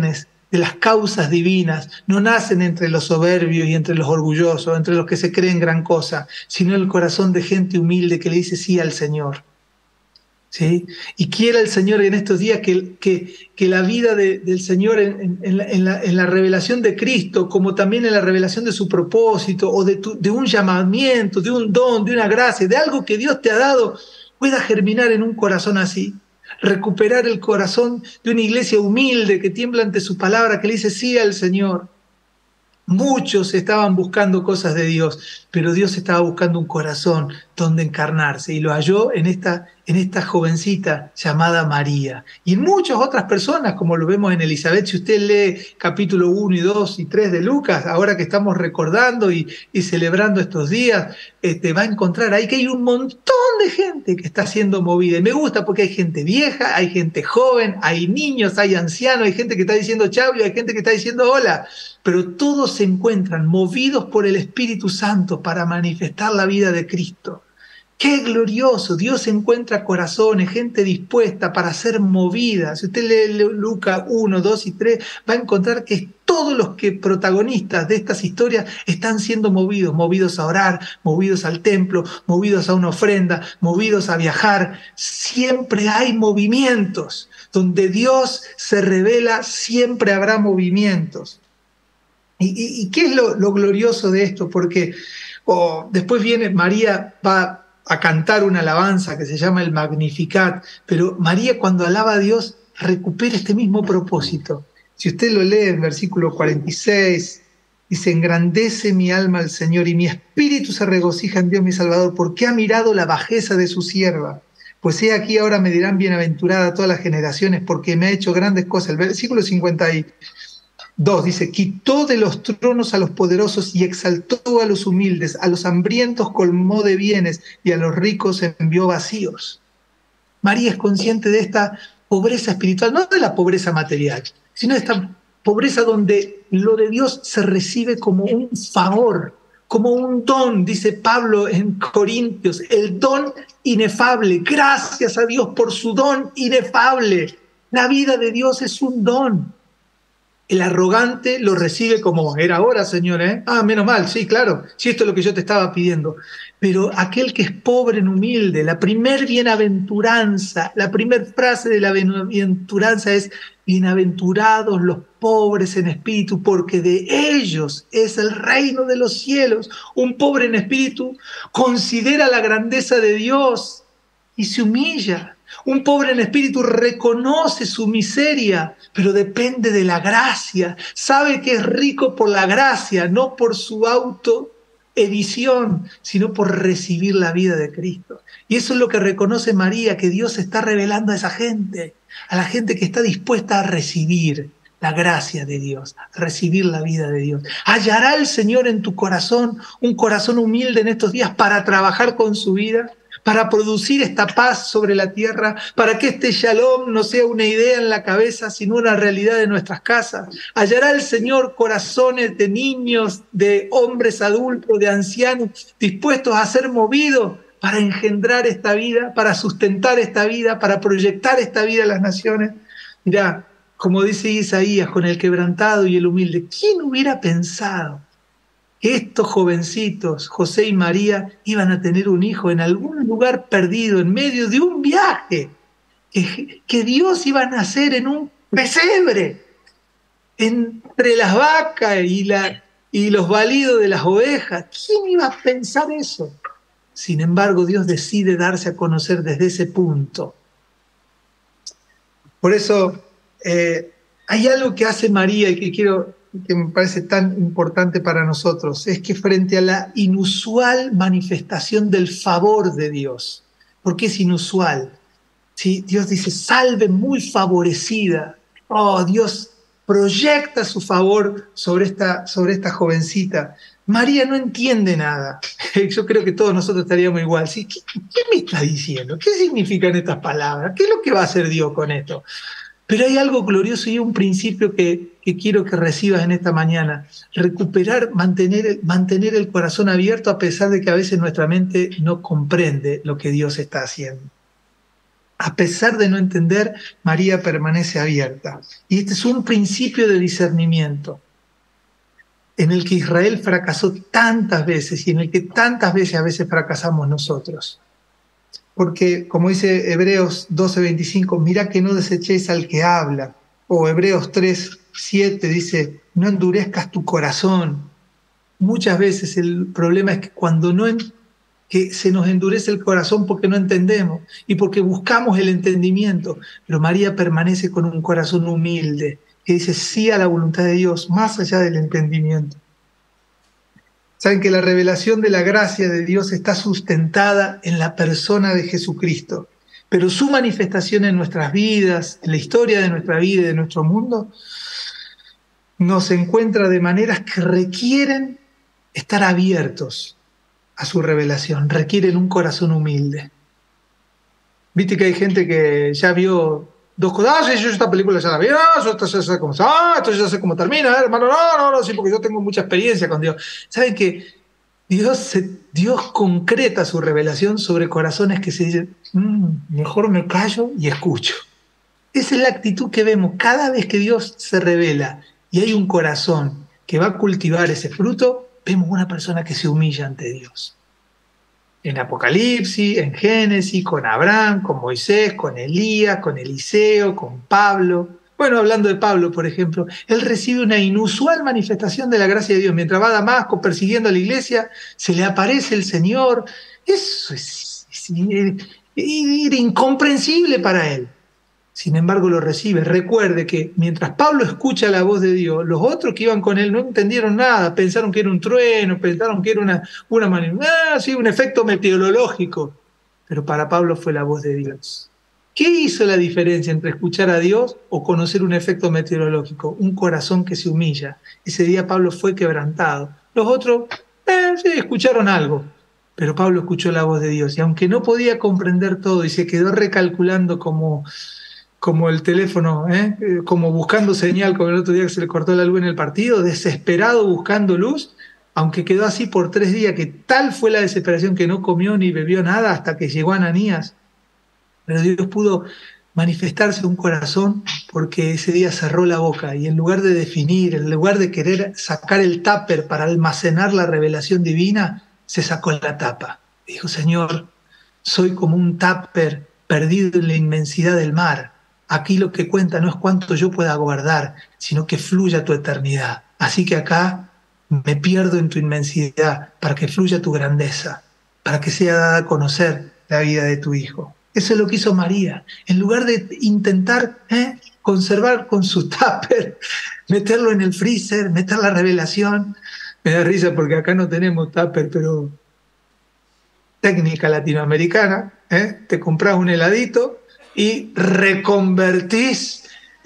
de las causas divinas no nacen entre los soberbios y entre los orgullosos, entre los que se creen gran cosa, sino el corazón de gente humilde que le dice sí al Señor. ¿Sí? Y quiera el Señor en estos días que la vida del Señor en la revelación de Cristo, como también en la revelación de su propósito, o de un llamamiento, de un don, de una gracia, de algo que Dios te ha dado, pueda germinar en un corazón así. Recuperar el corazón de una iglesia humilde que tiembla ante su palabra, que le dice sí al Señor. Muchos estaban buscando cosas de Dios, pero Dios estaba buscando un corazón donde encarnarse y lo halló en esta jovencita llamada María. Y en muchas otras personas, como lo vemos en Elizabeth, si usted lee capítulo 1 y 2 y 3 de Lucas, ahora que estamos recordando y celebrando estos días, va a encontrar ahí que hay un montón de gente que está siendo movida. Y me gusta porque hay gente vieja, hay gente joven, hay niños, hay ancianos, hay gente que está diciendo chau y hay gente que está diciendo hola, pero todos se encuentran movidos por el Espíritu Santo para manifestar la vida de Cristo. ¡Qué glorioso! Dios encuentra corazones, gente dispuesta para ser movida. Si usted lee Lucas 1, 2 y 3, va a encontrar que todos los que protagonistas de estas historias están siendo movidos, movidos a orar, movidos al templo, movidos a una ofrenda, movidos a viajar. Siempre hay movimientos. Donde Dios se revela, siempre habrá movimientos. ¿Y qué es lo glorioso de esto? Porque después viene, María va a cantar una alabanza que se llama el Magnificat, pero María cuando alaba a Dios recupera este mismo propósito. Si usted lo lee en versículo 46, dice, engrandece mi alma al Señor y mi espíritu se regocija en Dios mi Salvador, porque ha mirado la bajeza de su sierva. Pues he aquí ahora me dirán bienaventurada todas las generaciones, porque me ha hecho grandes cosas. El versículo 52 dice, quitó de los tronos a los poderosos y exaltó a los humildes, a los hambrientos colmó de bienes y a los ricos envió vacíos. María es consciente de esta pobreza espiritual, no de la pobreza material, sino de esta pobreza donde lo de Dios se recibe como un favor, como un don, dice Pablo en Corintios, el don inefable. Gracias a Dios por su don inefable. La vida de Dios es un don. El arrogante lo recibe como, era hora, Señor, ¿eh? Ah, menos mal, sí, claro, sí, esto es lo que yo te estaba pidiendo. Pero aquel que es pobre en humilde, la primer bienaventuranza, la primer frase de la bienaventuranza es, bienaventurados los pobres en espíritu, porque de ellos es el reino de los cielos. Un pobre en espíritu considera la grandeza de Dios y se humilla. Un pobre en espíritu reconoce su miseria, pero depende de la gracia. Sabe que es rico por la gracia, no por su autoedición, sino por recibir la vida de Cristo. Y eso es lo que reconoce María, que Dios está revelando a esa gente, a la gente que está dispuesta a recibir la gracia de Dios, a recibir la vida de Dios. ¿Hallará el Señor en tu corazón un corazón humilde en estos días para trabajar con su vida? Para producir esta paz sobre la tierra, para que este shalom no sea una idea en la cabeza, sino una realidad de nuestras casas. Hallará el Señor corazones de niños, de hombres adultos, de ancianos, dispuestos a ser movidos para engendrar esta vida, para sustentar esta vida, para proyectar esta vida a las naciones. Mirá, como dice Isaías, con el quebrantado y el humilde, ¿quién hubiera pensado que estos jovencitos, José y María, iban a tener un hijo en algún lugar perdido, en medio de un viaje, que Dios iba a nacer en un pesebre, entre las vacas y los balidos de las ovejas? ¿Quién iba a pensar eso? Sin embargo, Dios decide darse a conocer desde ese punto. Por eso, hay algo que hace María y que me parece tan importante para nosotros, es que frente a la inusual manifestación del favor de Dios, porque es inusual, ¿sí? Dios dice, salve muy favorecida. Oh, Dios proyecta su favor sobre esta jovencita. María no entiende nada. Yo creo que todos nosotros estaríamos igual. ¿Sí? ¿Qué me está diciendo? ¿Qué significan estas palabras? ¿Qué es lo que va a hacer Dios con esto? Pero hay algo glorioso y un principio que quiero que recibas en esta mañana. Recuperar, mantener el corazón abierto a pesar de que a veces nuestra mente no comprende lo que Dios está haciendo. A pesar de no entender, María permanece abierta. Y este es un principio de discernimiento en el que Israel fracasó tantas veces y en el que tantas veces a veces fracasamos nosotros. Porque, como dice Hebreos 12:25, mira que no desechéis al que habla. O Hebreos 3:7 dice, no endurezcas tu corazón. Muchas veces el problema es que cuando no que se nos endurece el corazón porque no entendemos y porque buscamos el entendimiento, pero María permanece con un corazón humilde que dice sí a la voluntad de Dios más allá del entendimiento. Saben que la revelación de la gracia de Dios está sustentada en la persona de Jesucristo, pero su manifestación en nuestras vidas, en la historia de nuestra vida y de nuestro mundo, nos encuentra de maneras que requieren estar abiertos a su revelación, requieren un corazón humilde. Viste que hay gente que ya vio dos cosas, sí, yo esta película ya la vi, esto ya sé cómo, esto ya sé cómo termina, hermano, no, sí, porque yo tengo mucha experiencia con Dios. ¿Saben que Dios concreta su revelación sobre corazones que se dicen, mejor me callo y escucho? Esa es la actitud que vemos cada vez que Dios se revela y hay un corazón que va a cultivar ese fruto, vemos una persona que se humilla ante Dios. En Apocalipsis, en Génesis, con Abraham, con Moisés, con Elías, con Eliseo, con Pablo. Bueno, hablando de Pablo, por ejemplo, él recibe una inusual manifestación de la gracia de Dios. Mientras va a Damasco persiguiendo a la iglesia, se le aparece el Señor. Eso era incomprensible para él. Sin embargo, lo recibe. Recuerde que mientras Pablo escucha la voz de Dios, los otros que iban con él no entendieron nada, pensaron que era un trueno, pensaron que era un efecto meteorológico. Pero para Pablo fue la voz de Dios. ¿Qué hizo la diferencia entre escuchar a Dios o conocer un efecto meteorológico? Un corazón que se humilla. Ese día Pablo fue quebrantado. Los otros, sí, escucharon algo. Pero Pablo escuchó la voz de Dios y aunque no podía comprender todo y se quedó recalculando como el teléfono, como buscando señal, como el otro día que se le cortó la luz en el partido, desesperado buscando luz, aunque quedó así por 3 días, que tal fue la desesperación que no comió ni bebió nada hasta que llegó Ananías. Pero Dios pudo manifestarse un corazón porque ese día cerró la boca y en lugar de definir, en lugar de querer sacar el tupper para almacenar la revelación divina, se sacó la tapa. Dijo, Señor, soy como un tupper perdido en la inmensidad del mar. Aquí lo que cuenta no es cuánto yo pueda guardar, sino que fluya tu eternidad. Así que acá me pierdo en tu inmensidad para que fluya tu grandeza, para que sea dada a conocer la vida de tu Hijo. Eso es lo que hizo María. En lugar de intentar conservar con su tupper, meterlo en el freezer, meter la revelación. Me da risa porque acá no tenemos tupper, pero técnica latinoamericana, te compras un heladito y reconvertís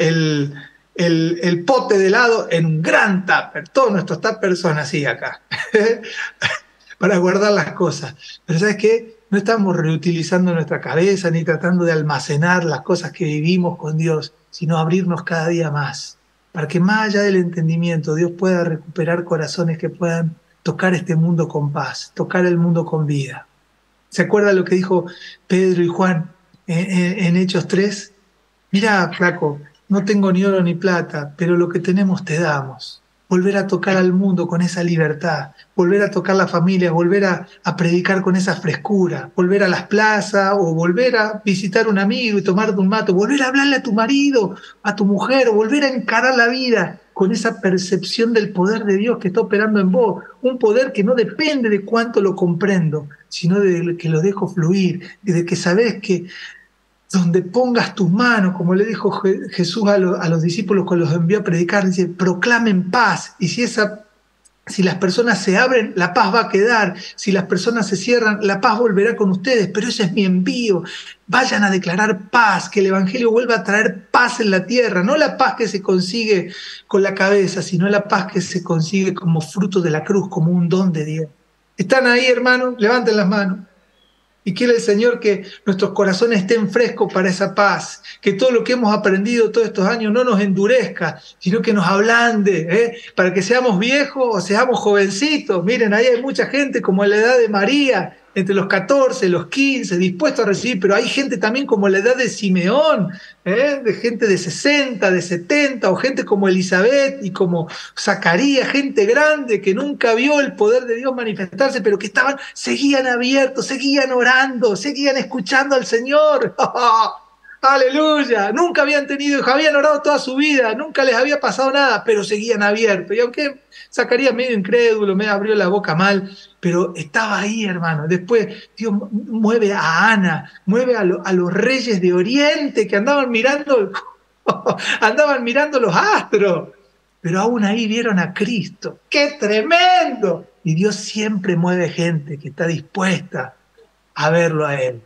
el pote de helado en un gran tupper. Todos nuestros tuppers son así acá, para guardar las cosas. Pero ¿sabes qué? No estamos reutilizando nuestra cabeza ni tratando de almacenar las cosas que vivimos con Dios, sino abrirnos cada día más, para que más allá del entendimiento Dios pueda recuperar corazones que puedan tocar este mundo con paz, tocar el mundo con vida. ¿Se acuerda lo que dijo Pedro y Juan en Hechos 3? Mirá, flaco, no tengo ni oro ni plata, pero lo que tenemos te damos. Volver a tocar al mundo con esa libertad, volver a tocar la familia, volver a predicar con esa frescura, volver a las plazas o volver a visitar a un amigo y tomarte un mate, volver a hablarle a tu marido, a tu mujer, o volver a encarar la vida con esa percepción del poder de Dios que está operando en vos, un poder que no depende de cuánto lo comprendo, sino de que lo dejo fluir, y de que sabés que donde pongas tus manos, como le dijo Jesús a los discípulos cuando los envió a predicar, dice, proclamen paz, y si las personas se abren, la paz va a quedar. Si las personas se cierran, la paz volverá con ustedes. Pero ese es mi envío. Vayan a declarar paz, que el Evangelio vuelva a traer paz en la tierra. No la paz que se consigue con la cabeza, sino la paz que se consigue como fruto de la cruz, como un don de Dios. ¿Están ahí, hermanos? Levanten las manos. Y quiere el Señor que nuestros corazones estén frescos para esa paz, que todo lo que hemos aprendido todos estos años no nos endurezca, sino que nos ablande, para que seamos viejos o seamos jovencitos. Miren, ahí hay mucha gente como en la edad de María, entre los 14, los 15, dispuestos a recibir, pero hay gente también como la edad de Simeón, de gente de 60, de 70, o gente como Elizabeth y como Zacarías, gente grande que nunca vio el poder de Dios manifestarse, pero que seguían abiertos, seguían orando, seguían escuchando al Señor. Aleluya, nunca habían tenido hijos, habían orado toda su vida, nunca les había pasado nada, pero seguían abiertos. Y aunque Zacarías medio incrédulo, me abrió la boca mal, pero estaba ahí, hermano. Después Dios mueve a Ana, mueve a los reyes de Oriente que andaban mirando los astros, pero aún ahí vieron a Cristo. ¡Qué tremendo! Y Dios siempre mueve gente que está dispuesta a verlo a Él.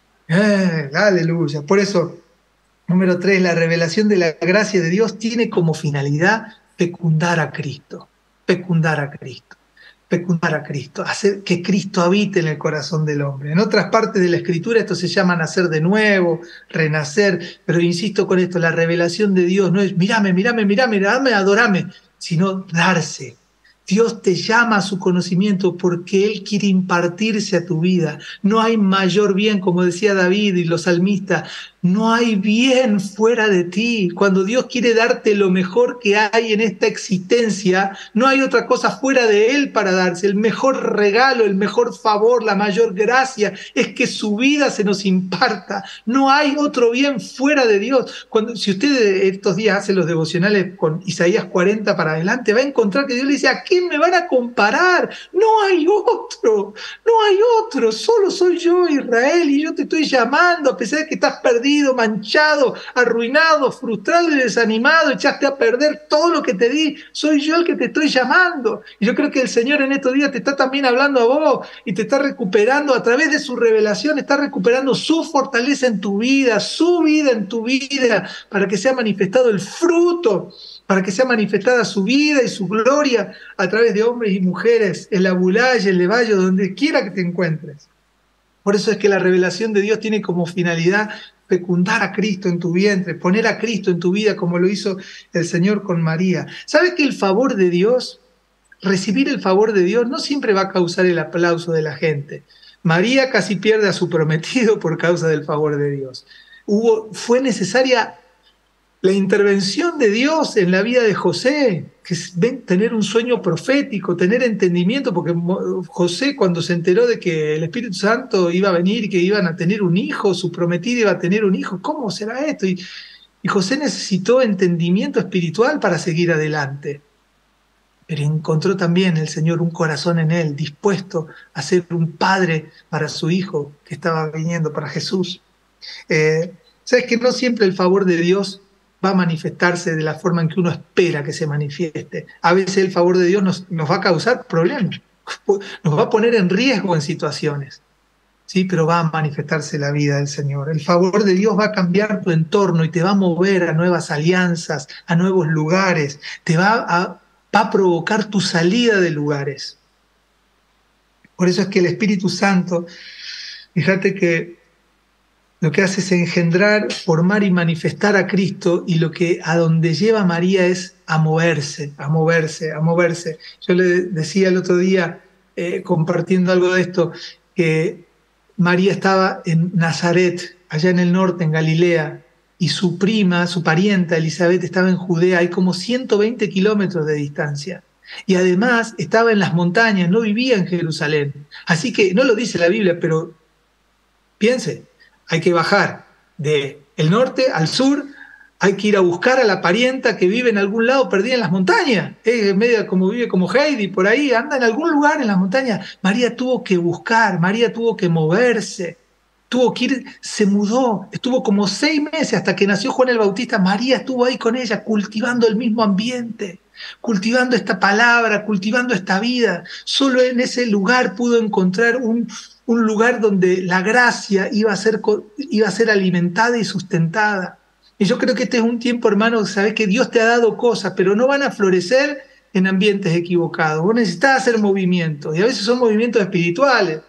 Aleluya. Por eso, número 3, la revelación de la gracia de Dios tiene como finalidad fecundar a Cristo, fecundar a Cristo, fecundar a Cristo, hacer que Cristo habite en el corazón del hombre. En otras partes de la Escritura esto se llama nacer de nuevo, renacer, pero insisto con esto, la revelación de Dios no es mírame, mírame, mírame, mírame, adorame, sino darse. Dios te llama a su conocimiento porque Él quiere impartirse a tu vida. No hay mayor bien, como decía David y los salmistas, no hay bien fuera de ti. Cuando Dios quiere darte lo mejor que hay en esta existencia, no hay otra cosa fuera de Él para darse. El mejor regalo, el mejor favor, la mayor gracia es que su vida se nos imparta. No hay otro bien fuera de Dios. Si usted estos días hace los devocionales con Isaías 40 para adelante, va a encontrar que Dios le dice, ¿a quién me van a comparar? No hay otro, no hay otro, solo soy yo, Israel, y yo te estoy llamando, a pesar de que estás perdido, manchado, arruinado, frustrado y desanimado, echaste a perder todo lo que te di, soy yo el que te estoy llamando. Y yo creo que el Señor en estos días te está también hablando a vos y te está recuperando a través de su revelación, está recuperando su fortaleza en tu vida, su vida en tu vida, para que sea manifestado el fruto, para que sea manifestada su vida y su gloria a través de hombres y mujeres, en la Bulaya, en Levallo, donde quiera que te encuentres. Por eso es que la revelación de Dios tiene como finalidad fecundar a Cristo en tu vientre, poner a Cristo en tu vida como lo hizo el Señor con María. ¿Sabes que el favor de Dios, recibir el favor de Dios, no siempre va a causar el aplauso de la gente? María casi pierde a su prometido por causa del favor de Dios. Fue necesaria la intervención de Dios en la vida de José, que es tener un sueño profético, tener entendimiento, porque José cuando se enteró de que el Espíritu Santo iba a venir y que iban a tener un hijo, su prometida iba a tener un hijo, ¿cómo será esto? Y José necesitó entendimiento espiritual para seguir adelante, pero encontró también el Señor un corazón en él, dispuesto a ser un padre para su hijo que estaba viniendo, para Jesús. ¿Sabes que no siempre el favor de Dios va a manifestarse de la forma en que uno espera que se manifieste? A veces el favor de Dios nos va a causar problemas, nos va a poner en riesgo en situaciones, ¿sí? Pero va a manifestarse la vida del Señor. El favor de Dios va a cambiar tu entorno y te va a mover a nuevas alianzas, a nuevos lugares, va a provocar tu salida de lugares. Por eso es que el Espíritu Santo, fíjate que lo que hace es engendrar, formar y manifestar a Cristo, y lo que a donde lleva a María es a moverse, a moverse, a moverse. Yo le decía el otro día, compartiendo algo de esto, que María estaba en Nazaret, allá en el norte, en Galilea, y su prima, su parienta Elizabeth, estaba en Judea, hay como 120 kilómetros de distancia. Y además estaba en las montañas, no vivía en Jerusalén. Así que no lo dice la Biblia, pero piense, hay que bajar del norte al sur, hay que ir a buscar a la parienta que vive en algún lado perdida en las montañas, medio como vive como Heidi, por ahí, anda en algún lugar en las montañas. María tuvo que buscar, María tuvo que moverse, tuvo que ir, se mudó, estuvo como 6 meses hasta que nació Juan el Bautista. María estuvo ahí con ella, cultivando el mismo ambiente, cultivando esta palabra, cultivando esta vida. Solo en ese lugar pudo encontrar un lugar donde la gracia iba a ser alimentada y sustentada. Y yo creo que este es un tiempo, hermano, sabes que Dios te ha dado cosas, pero no van a florecer en ambientes equivocados. Vos necesitas hacer movimientos, y a veces son movimientos espirituales.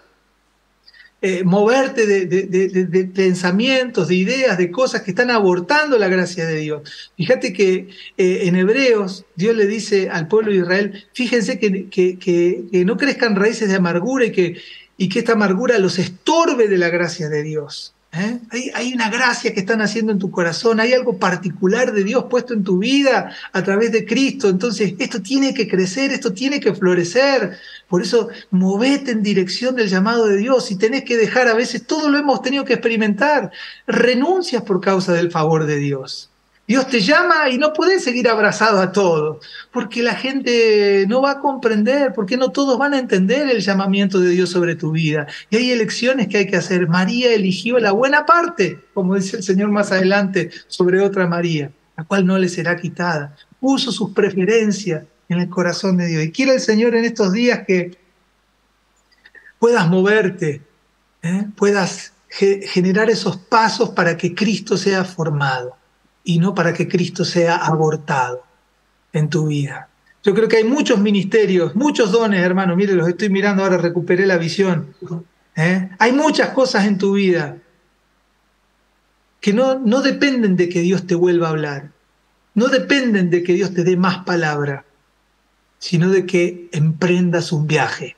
Moverte de pensamientos, de ideas, de cosas que están abortando la gracia de Dios. Fíjate que en Hebreos Dios le dice al pueblo de Israel, fíjense que no crezcan raíces de amargura y que y que esta amargura los estorbe de la gracia de Dios. Hay una gracia que están haciendo en tu corazón, hay algo particular de Dios puesto en tu vida a través de Cristo. Entonces esto tiene que crecer, esto tiene que florecer. Por eso movete en dirección del llamado de Dios y tenés que dejar, a veces todo lo hemos tenido que experimentar, renuncias por causa del favor de Dios. Dios te llama y no podés seguir abrazado a todo, porque la gente no va a comprender, porque no todos van a entender el llamamiento de Dios sobre tu vida. Y hay elecciones que hay que hacer. María eligió la buena parte, como dice el Señor más adelante, sobre otra María, la cual no le será quitada. Puso sus preferencias en el corazón de Dios. Y quiere el Señor en estos días que puedas moverte, puedas generar esos pasos para que Cristo sea formado y no para que Cristo sea abortado en tu vida. Yo creo que hay muchos ministerios, muchos dones, hermano. Mire, los estoy mirando ahora, recuperé la visión. Hay muchas cosas en tu vida que no dependen de que Dios te vuelva a hablar, no dependen de que Dios te dé más palabra, sino de que emprendas un viaje.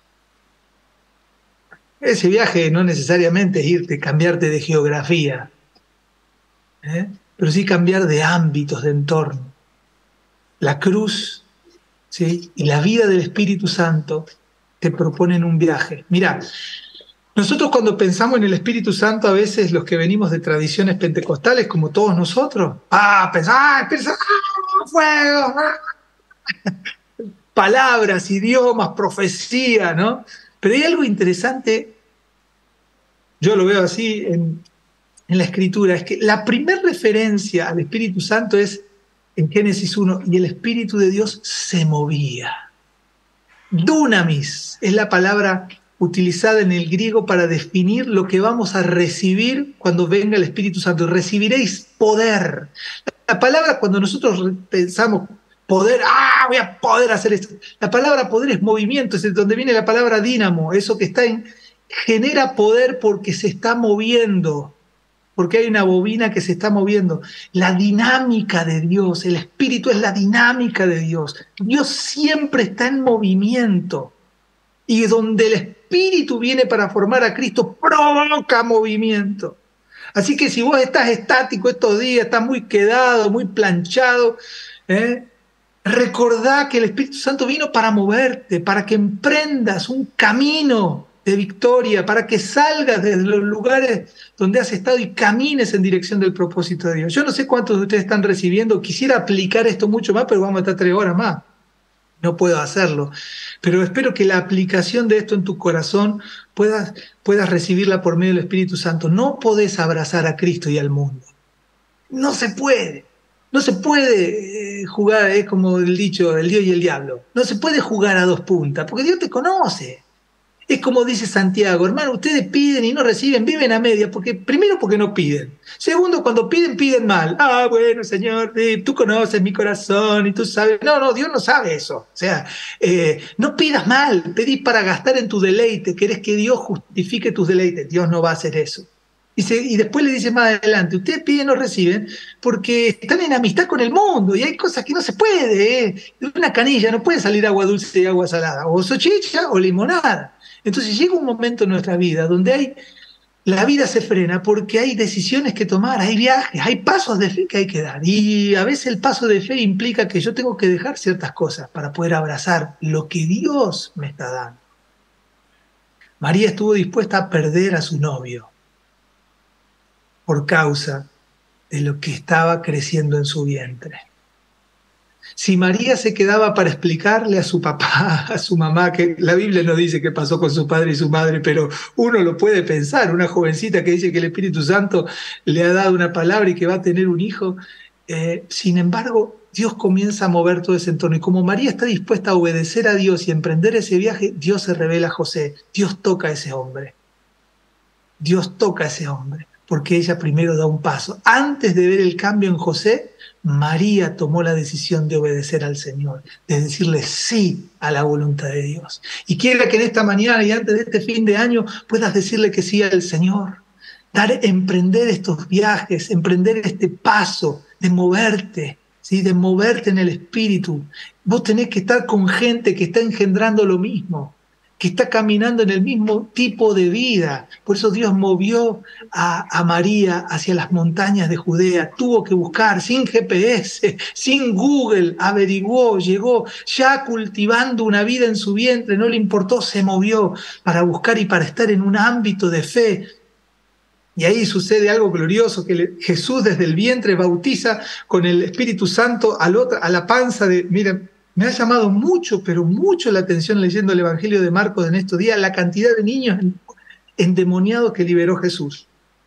Ese viaje no necesariamente es irte, cambiarte de geografía, pero sí cambiar de ámbitos, de entorno. La cruz, ¿sí?, y la vida del Espíritu Santo te proponen un viaje. Mira, nosotros cuando pensamos en el Espíritu Santo, a veces los que venimos de tradiciones pentecostales, como todos nosotros, pensamos, fuego, palabras, idiomas, profecía, ¿no? Pero hay algo interesante, yo lo veo así en la Escritura, es que la primera referencia al Espíritu Santo es en Génesis 1, y el Espíritu de Dios se movía. Dunamis es la palabra utilizada en el griego para definir lo que vamos a recibir cuando venga el Espíritu Santo. Recibiréis poder. La palabra, cuando nosotros pensamos poder, voy a poder hacer esto. La palabra poder es movimiento, es de donde viene la palabra dínamo, eso que genera poder porque se está moviendo, porque hay una bobina que se está moviendo. La dinámica de Dios, el Espíritu es la dinámica de Dios. Dios siempre está en movimiento. Y donde el Espíritu viene para formar a Cristo, provoca movimiento. Así que si vos estás estático estos días, estás muy quedado, muy planchado, recordá que el Espíritu Santo vino para moverte, para que emprendas un camino de victoria, para que salgas de los lugares donde has estado y camines en dirección del propósito de Dios. Yo no sé cuántos de ustedes están recibiendo, quisiera aplicar esto mucho más, pero vamos a estar 3 horas más. No puedo hacerlo, pero espero que la aplicación de esto en tu corazón puedas recibirla por medio del Espíritu Santo. No podés abrazar a Cristo y al mundo. No se puede. No se puede jugar, es como el dicho, el Dios y el diablo. No se puede jugar a 2 puntas, porque Dios te conoce. Es como dice Santiago, hermano, ustedes piden y no reciben, viven a media, primero porque no piden. Segundo, cuando piden, piden mal. Bueno, Señor, tú conoces mi corazón y tú sabes. No, Dios no sabe eso. O sea, no pidas mal, pedís para gastar en tu deleite, querés que Dios justifique tus deleites. Dios no va a hacer eso. Y después le dice más adelante, ustedes piden y no reciben porque están en amistad con el mundo y hay cosas que no se puede. De una canilla no puede salir agua dulce y agua salada, o salchicha o limonada. Entonces llega un momento en nuestra vida donde la vida se frena porque hay decisiones que tomar, hay viajes, hay pasos de fe que hay que dar. Y a veces el paso de fe implica que yo tengo que dejar ciertas cosas para poder abrazar lo que Dios me está dando. María estuvo dispuesta a perder a su novio por causa de lo que estaba creciendo en su vientre. Si María se quedaba para explicarle a su papá, a su mamá, que la Biblia no dice qué pasó con su padre y su madre, pero uno lo puede pensar, una jovencita que dice que el Espíritu Santo le ha dado una palabra y que va a tener un hijo, sin embargo, Dios comienza a mover todo ese entorno. Y como María está dispuesta a obedecer a Dios y emprender ese viaje, Dios se revela a José, Dios toca a ese hombre. Dios toca a ese hombre, porque ella primero da un paso. Antes de ver el cambio en José, María tomó la decisión de obedecer al Señor, de decirle sí a la voluntad de Dios. Y quiera que en esta mañana y antes de este fin de año puedas decirle que sí al Señor, emprender estos viajes, emprender este paso de moverte, ¿sí?, de moverte en el Espíritu. Vos tenés que estar con gente que está engendrando lo mismo, que está caminando en el mismo tipo de vida. Por eso Dios movió a María hacia las montañas de Judea. Tuvo que buscar sin GPS, sin Google, averiguó, llegó ya cultivando una vida en su vientre, no le importó, se movió para buscar y para estar en un ámbito de fe. Y ahí sucede algo glorioso, que Jesús desde el vientre bautiza con el Espíritu Santo a la panza de... Miren, me ha llamado mucho, pero mucho la atención leyendo el Evangelio de Marcos en estos días, la cantidad de niños endemoniados que liberó Jesús.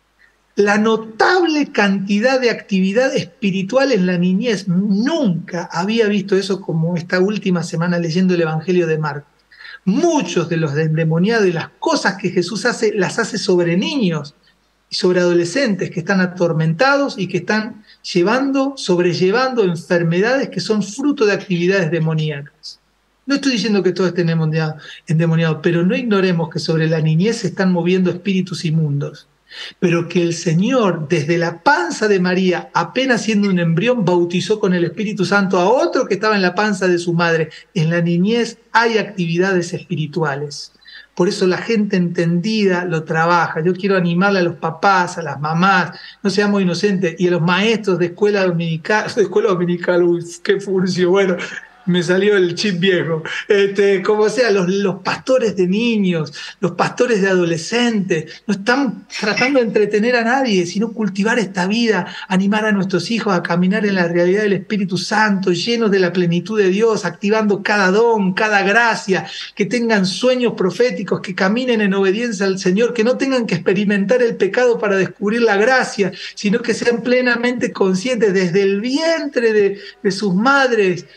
La notable cantidad de actividad espiritual en la niñez. Nunca había visto eso como esta última semana leyendo el Evangelio de Marcos. Muchos de los endemoniados y las cosas que Jesús hace, las hace sobre niños y sobre adolescentes que están atormentados y que están sobrellevando enfermedades que son fruto de actividades demoníacas. No estoy diciendo que todo esté endemoniado, pero no ignoremos que sobre la niñez se están moviendo espíritus inmundos, pero que el Señor, desde la panza de María, apenas siendo un embrión, bautizó con el Espíritu Santo a otro que estaba en la panza de su madre. En la niñez hay actividades espirituales. Por eso la gente entendida lo trabaja. Yo quiero animarle a los papás, a las mamás, no seamos inocentes, y a los maestros de escuela dominical, uy, qué furcio, bueno, me salió el chip viejo. Como sea, los pastores de niños, los pastores de adolescentes, no están tratando de entretener a nadie, sino cultivar esta vida, animar a nuestros hijos a caminar en la realidad del Espíritu Santo, llenos de la plenitud de Dios, activando cada don, cada gracia, que tengan sueños proféticos, que caminen en obediencia al Señor, que no tengan que experimentar el pecado para descubrir la gracia, sino que sean plenamente conscientes desde el vientre de sus madres,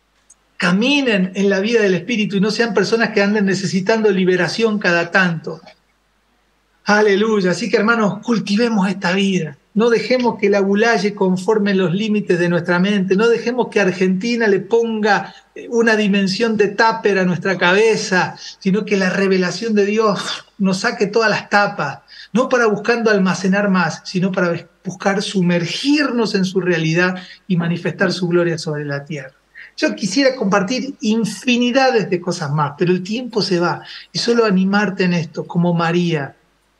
caminen en la vida del Espíritu y no sean personas que anden necesitando liberación cada tanto. Aleluya. Así que, hermanos, cultivemos esta vida. No dejemos que la Gulaye conforme los límites de nuestra mente. No dejemos que Argentina le ponga una dimensión de tupper a nuestra cabeza, sino que la revelación de Dios nos saque todas las tapas. No para buscando almacenar más, sino para buscar sumergirnos en su realidad y manifestar su gloria sobre la tierra. Yo quisiera compartir infinidades de cosas más, pero el tiempo se va. Y solo animarte en esto, como María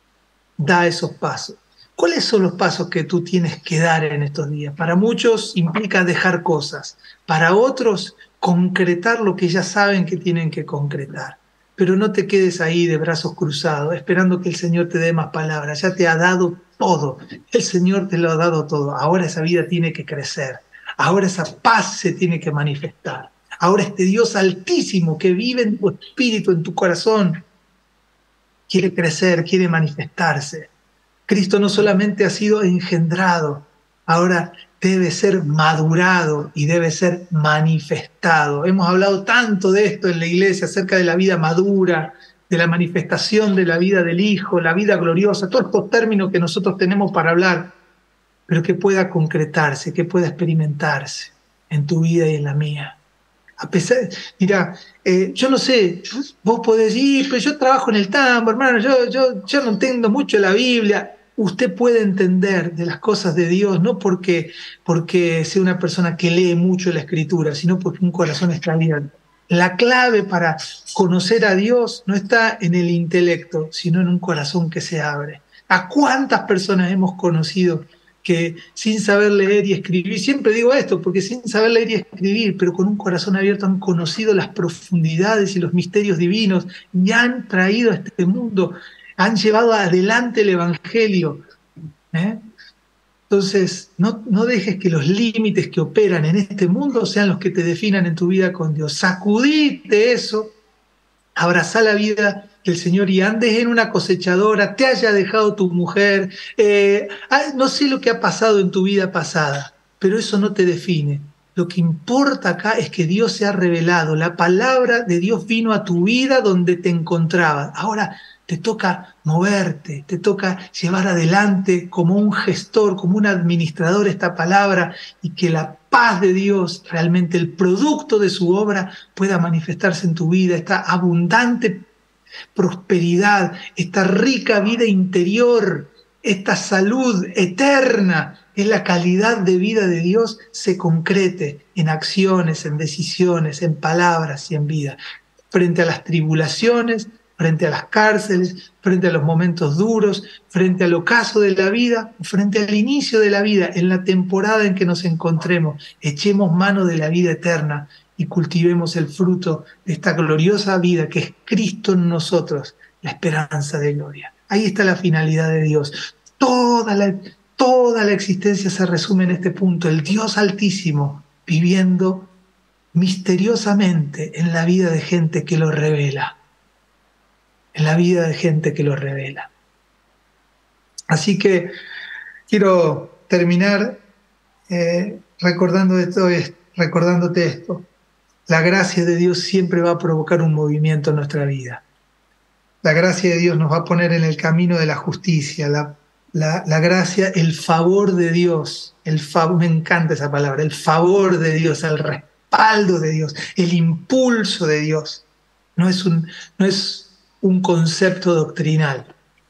da esos pasos. ¿Cuáles son los pasos que tú tienes que dar en estos días? Para muchos implica dejar cosas, para otros concretar lo que ya saben que tienen que concretar. Pero no te quedes ahí de brazos cruzados, esperando que el Señor te dé más palabras. Ya te ha dado todo, el Señor te lo ha dado todo. Ahora esa vida tiene que crecer. Ahora esa paz se tiene que manifestar. Ahora este Dios altísimo que vive en tu espíritu, en tu corazón, quiere crecer, quiere manifestarse. Cristo no solamente ha sido engendrado, ahora debe ser madurado y debe ser manifestado. Hemos hablado tanto de esto en la iglesia, acerca de la vida madura, de la manifestación de la vida del Hijo, la vida gloriosa, todos estos términos que nosotros tenemos para hablar, pero que pueda concretarse, que pueda experimentarse en tu vida y en la mía. A pesar, mira, yo no sé, vos podés decir, pero yo trabajo en el tambo, hermano, yo no entiendo mucho la Biblia. Usted puede entender de las cosas de Dios, no porque sea una persona que lee mucho la Escritura, sino porque un corazón está abierto. La clave para conocer a Dios no está en el intelecto, sino en un corazón que se abre. ¿A cuántas personas hemos conocido que sin saber leer y escribir, siempre digo esto, porque sin saber leer y escribir, pero con un corazón abierto han conocido las profundidades y los misterios divinos y han traído a este mundo, han llevado adelante el Evangelio? Entonces, no dejes que los límites que operan en este mundo sean los que te definan en tu vida con Dios. Sacudite eso, abrazá la vida del Señor y andes en una cosechadora, te haya dejado tu mujer, no sé lo que ha pasado en tu vida pasada, pero eso no te define. Lo que importa acá es que Dios se ha revelado, la palabra de Dios vino a tu vida donde te encontrabas. Ahora te toca moverte, te toca llevar adelante como un gestor, como un administrador esta palabra, y que la paz de Dios, realmente el producto de su obra, pueda manifestarse en tu vida, esta abundante prosperidad, esta rica vida interior, esta salud eterna, que es la calidad de vida de Dios, se concrete en acciones, en decisiones, en palabras y en vida. frente a las tribulaciones, frente a las cárceles, frente a los momentos duros, frente al ocaso de la vida, frente al inicio de la vida, en la temporada en que nos encontremos. Echemos mano de la vida eterna y cultivemos el fruto de esta gloriosa vida que es Cristo en nosotros, la esperanza de gloria. Ahí está la finalidad de Dios. Toda la existencia se resume en este punto, el Dios Altísimo viviendo misteriosamente en la vida de gente que lo revela, en la vida de gente que lo revela. Así que quiero terminar recordándote esto. La gracia de Dios siempre va a provocar un movimiento en nuestra vida. La gracia de Dios nos va a poner en el camino de la justicia, la gracia, el favor de Dios, me encanta esa palabra, el favor de Dios, el respaldo de Dios, el impulso de Dios. No es un concepto doctrinal.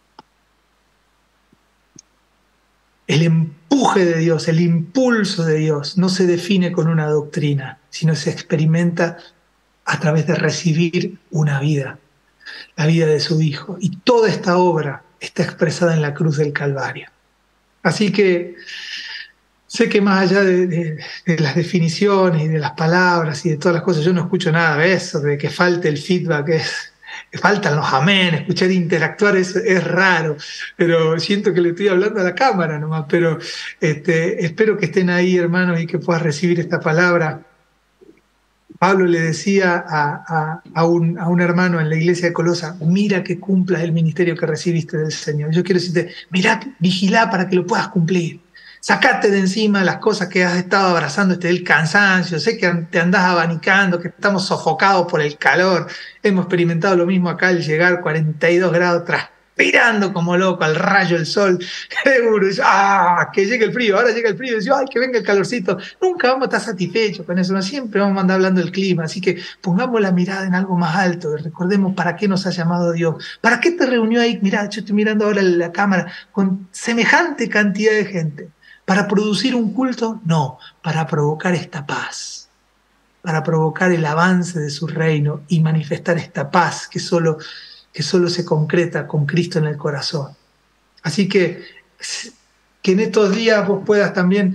El empuje de Dios, el impulso de Dios no se define con una doctrina, sino se experimenta a través de recibir una vida, la vida de su Hijo. Y toda esta obra está expresada en la cruz del Calvario. Así que sé que más allá de las definiciones y de las palabras y de todas las cosas, yo no escucho nada de eso, de que falte el feedback, que faltan los amén, escuchar interactuar es raro, pero siento que le estoy hablando a la cámara nomás, pero espero que estén ahí, hermanos, y que puedas recibir esta palabra. Pablo le decía a un hermano en la iglesia de Colosa, mira que cumplas el ministerio que recibiste del Señor. Yo quiero decirte, mirá, vigilá para que lo puedas cumplir. Sacate de encima las cosas que has estado abrazando, el cansancio, sé que te andás abanicando, que estamos sofocados por el calor. Hemos experimentado lo mismo acá al llegar 42 grados, transpirando como loco al rayo del sol. Que llegue el frío, ahora llega el frío, y dice, ay, que venga el calorcito. Nunca vamos a estar satisfechos con eso, no siempre vamos a andar hablando del clima, así que pongamos la mirada en algo más alto, y recordemos para qué nos ha llamado Dios, para qué te reunió ahí. Mirá, yo estoy mirando ahora la cámara con semejante cantidad de gente. ¿Para producir un culto? No, para provocar esta paz, para provocar el avance de su reino y manifestar esta paz que solo se concreta con Cristo en el corazón. Así que en estos días vos puedas también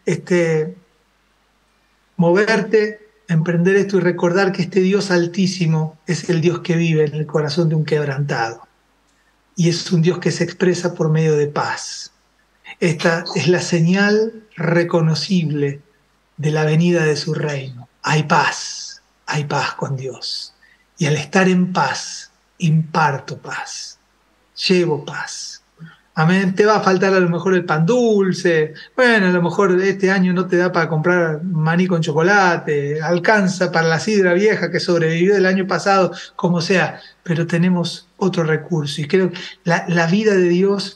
moverte, emprender esto y recordar que este Dios altísimo es el Dios que vive en el corazón de un quebrantado. Y es un Dios que se expresa por medio de paz. Esta es la señal reconocible de la venida de su reino. Hay paz con Dios. Y al estar en paz, imparto paz, llevo paz. Amén. Te va a faltar a lo mejor el pan dulce, bueno, a lo mejor este año no te da para comprar maní con chocolate, alcanza para la sidra vieja que sobrevivió del año pasado, como sea, pero tenemos otro recurso. Y creo que la vida de Dios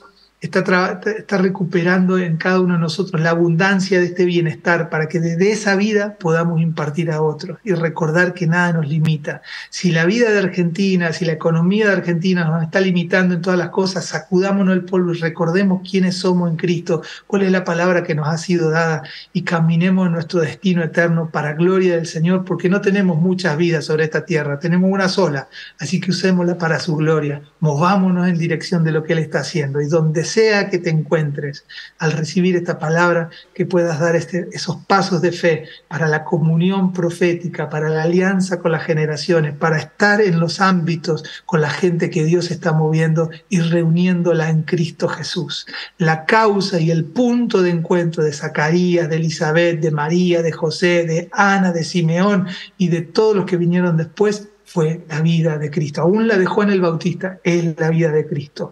está recuperando en cada uno de nosotros la abundancia de este bienestar para que desde esa vida podamos impartir a otros y recordar que nada nos limita. Si la vida de Argentina, si la economía de Argentina nos está limitando en todas las cosas, sacudámonos el polvo y recordemos quiénes somos en Cristo, cuál es la palabra que nos ha sido dada y caminemos en nuestro destino eterno para gloria del Señor, porque no tenemos muchas vidas sobre esta tierra, tenemos una sola, así que usémosla para su gloria, movámonos en dirección de lo que Él está haciendo y donde sea que te encuentres, al recibir esta palabra, que puedas dar esos pasos de fe para la comunión profética, para la alianza con las generaciones, para estar en los ámbitos con la gente que Dios está moviendo y reuniéndola en Cristo Jesús. La causa y el punto de encuentro de Zacarías, de Elizabeth, de María, de José, de Ana, de Simeón y de todos los que vinieron después fue la vida de Cristo. Aún la de Juan el Bautista es la vida de Cristo.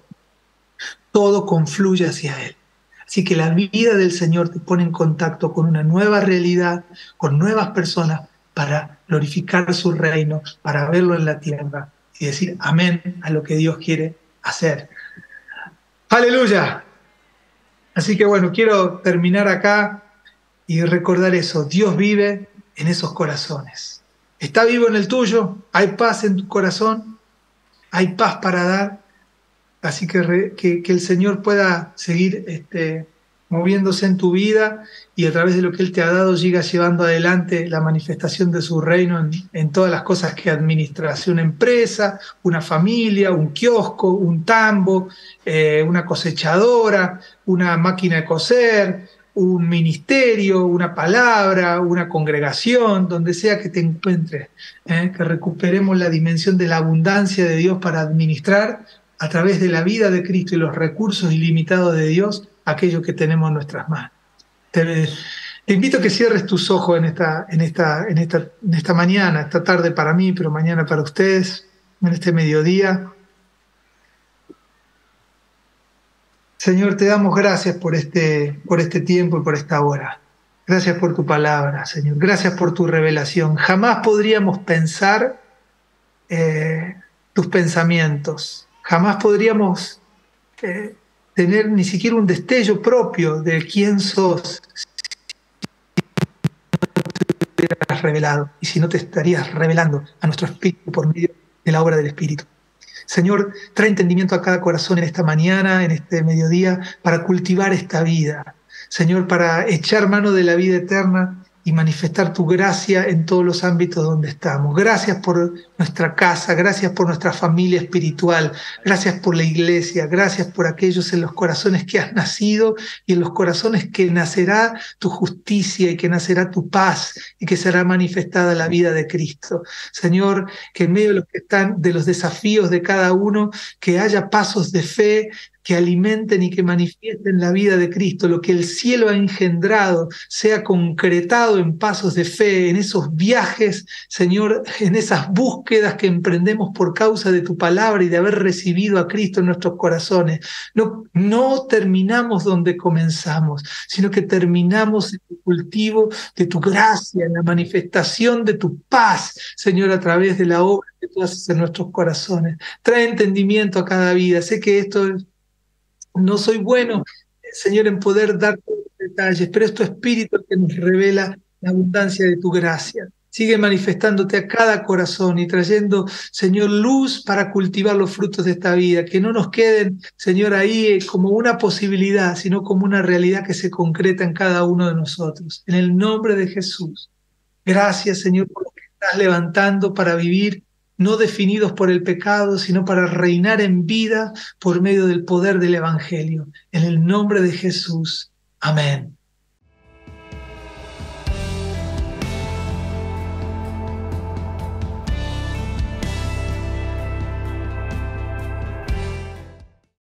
Todo confluye hacia Él. Así que la vida del Señor te pone en contacto con una nueva realidad, con nuevas personas, para glorificar su reino, para verlo en la tierra y decir amén a lo que Dios quiere hacer. ¡Aleluya! Así que bueno, quiero terminar acá y recordar eso. Dios vive en esos corazones. ¿Está vivo en el tuyo? ¿Hay paz en tu corazón? ¿Hay paz para dar? Así que el Señor pueda seguir moviéndose en tu vida y a través de lo que Él te ha dado sigas llevando adelante la manifestación de su reino en todas las cosas que administras, una empresa, una familia, un kiosco, un tambo, una cosechadora, una máquina de coser, un ministerio, una palabra, una congregación, donde sea que te encuentres, que recuperemos la dimensión de la abundancia de Dios para administrar a través de la vida de Cristo y los recursos ilimitados de Dios aquello que tenemos en nuestras manos. Te invito a que cierres tus ojos en esta mañana, esta tarde para mí, pero mañana para ustedes, en este mediodía. Señor, te damos gracias por este tiempo y por esta hora. Gracias por tu palabra, Señor. Gracias por tu revelación. Jamás podríamos pensar tus pensamientos. Jamás podríamos tener ni siquiera un destello propio de quién sos si te hubieras revelado y si no te estarías revelando a nuestro espíritu por medio de la obra del Espíritu. Señor, trae entendimiento a cada corazón en esta mañana, en este mediodía, para cultivar esta vida. Señor, para echar mano de la vida eterna y manifestar tu gracia en todos los ámbitos donde estamos. Gracias por nuestra casa, gracias por nuestra familia espiritual, gracias por la iglesia, gracias por aquellos en los corazones que has nacido y en los corazones que nacerá tu justicia y que nacerá tu paz y que será manifestada la vida de Cristo. Señor, que en medio de de los desafíos de cada uno, que haya pasos de fe que alimenten y que manifiesten la vida de Cristo, lo que el cielo ha engendrado sea concretado en pasos de fe, en esos viajes, Señor, en esas búsquedas que emprendemos por causa de tu palabra y de haber recibido a Cristo en nuestros corazones. No terminamos donde comenzamos, sino que terminamos en el cultivo de tu gracia, en la manifestación de tu paz, Señor, a través de la obra que tú haces en nuestros corazones. Trae entendimiento a cada vida. Sé que no soy bueno, Señor, en poder dar todos los detalles, pero es tu Espíritu el que nos revela la abundancia de tu gracia. Sigue manifestándote a cada corazón y trayendo, Señor, luz para cultivar los frutos de esta vida, que no nos queden, Señor, ahí como una posibilidad, sino como una realidad que se concreta en cada uno de nosotros. En el nombre de Jesús. Gracias, Señor, por lo que estás levantando para vivir no definidos por el pecado, sino para reinar en vida por medio del poder del Evangelio. En el nombre de Jesús. Amén.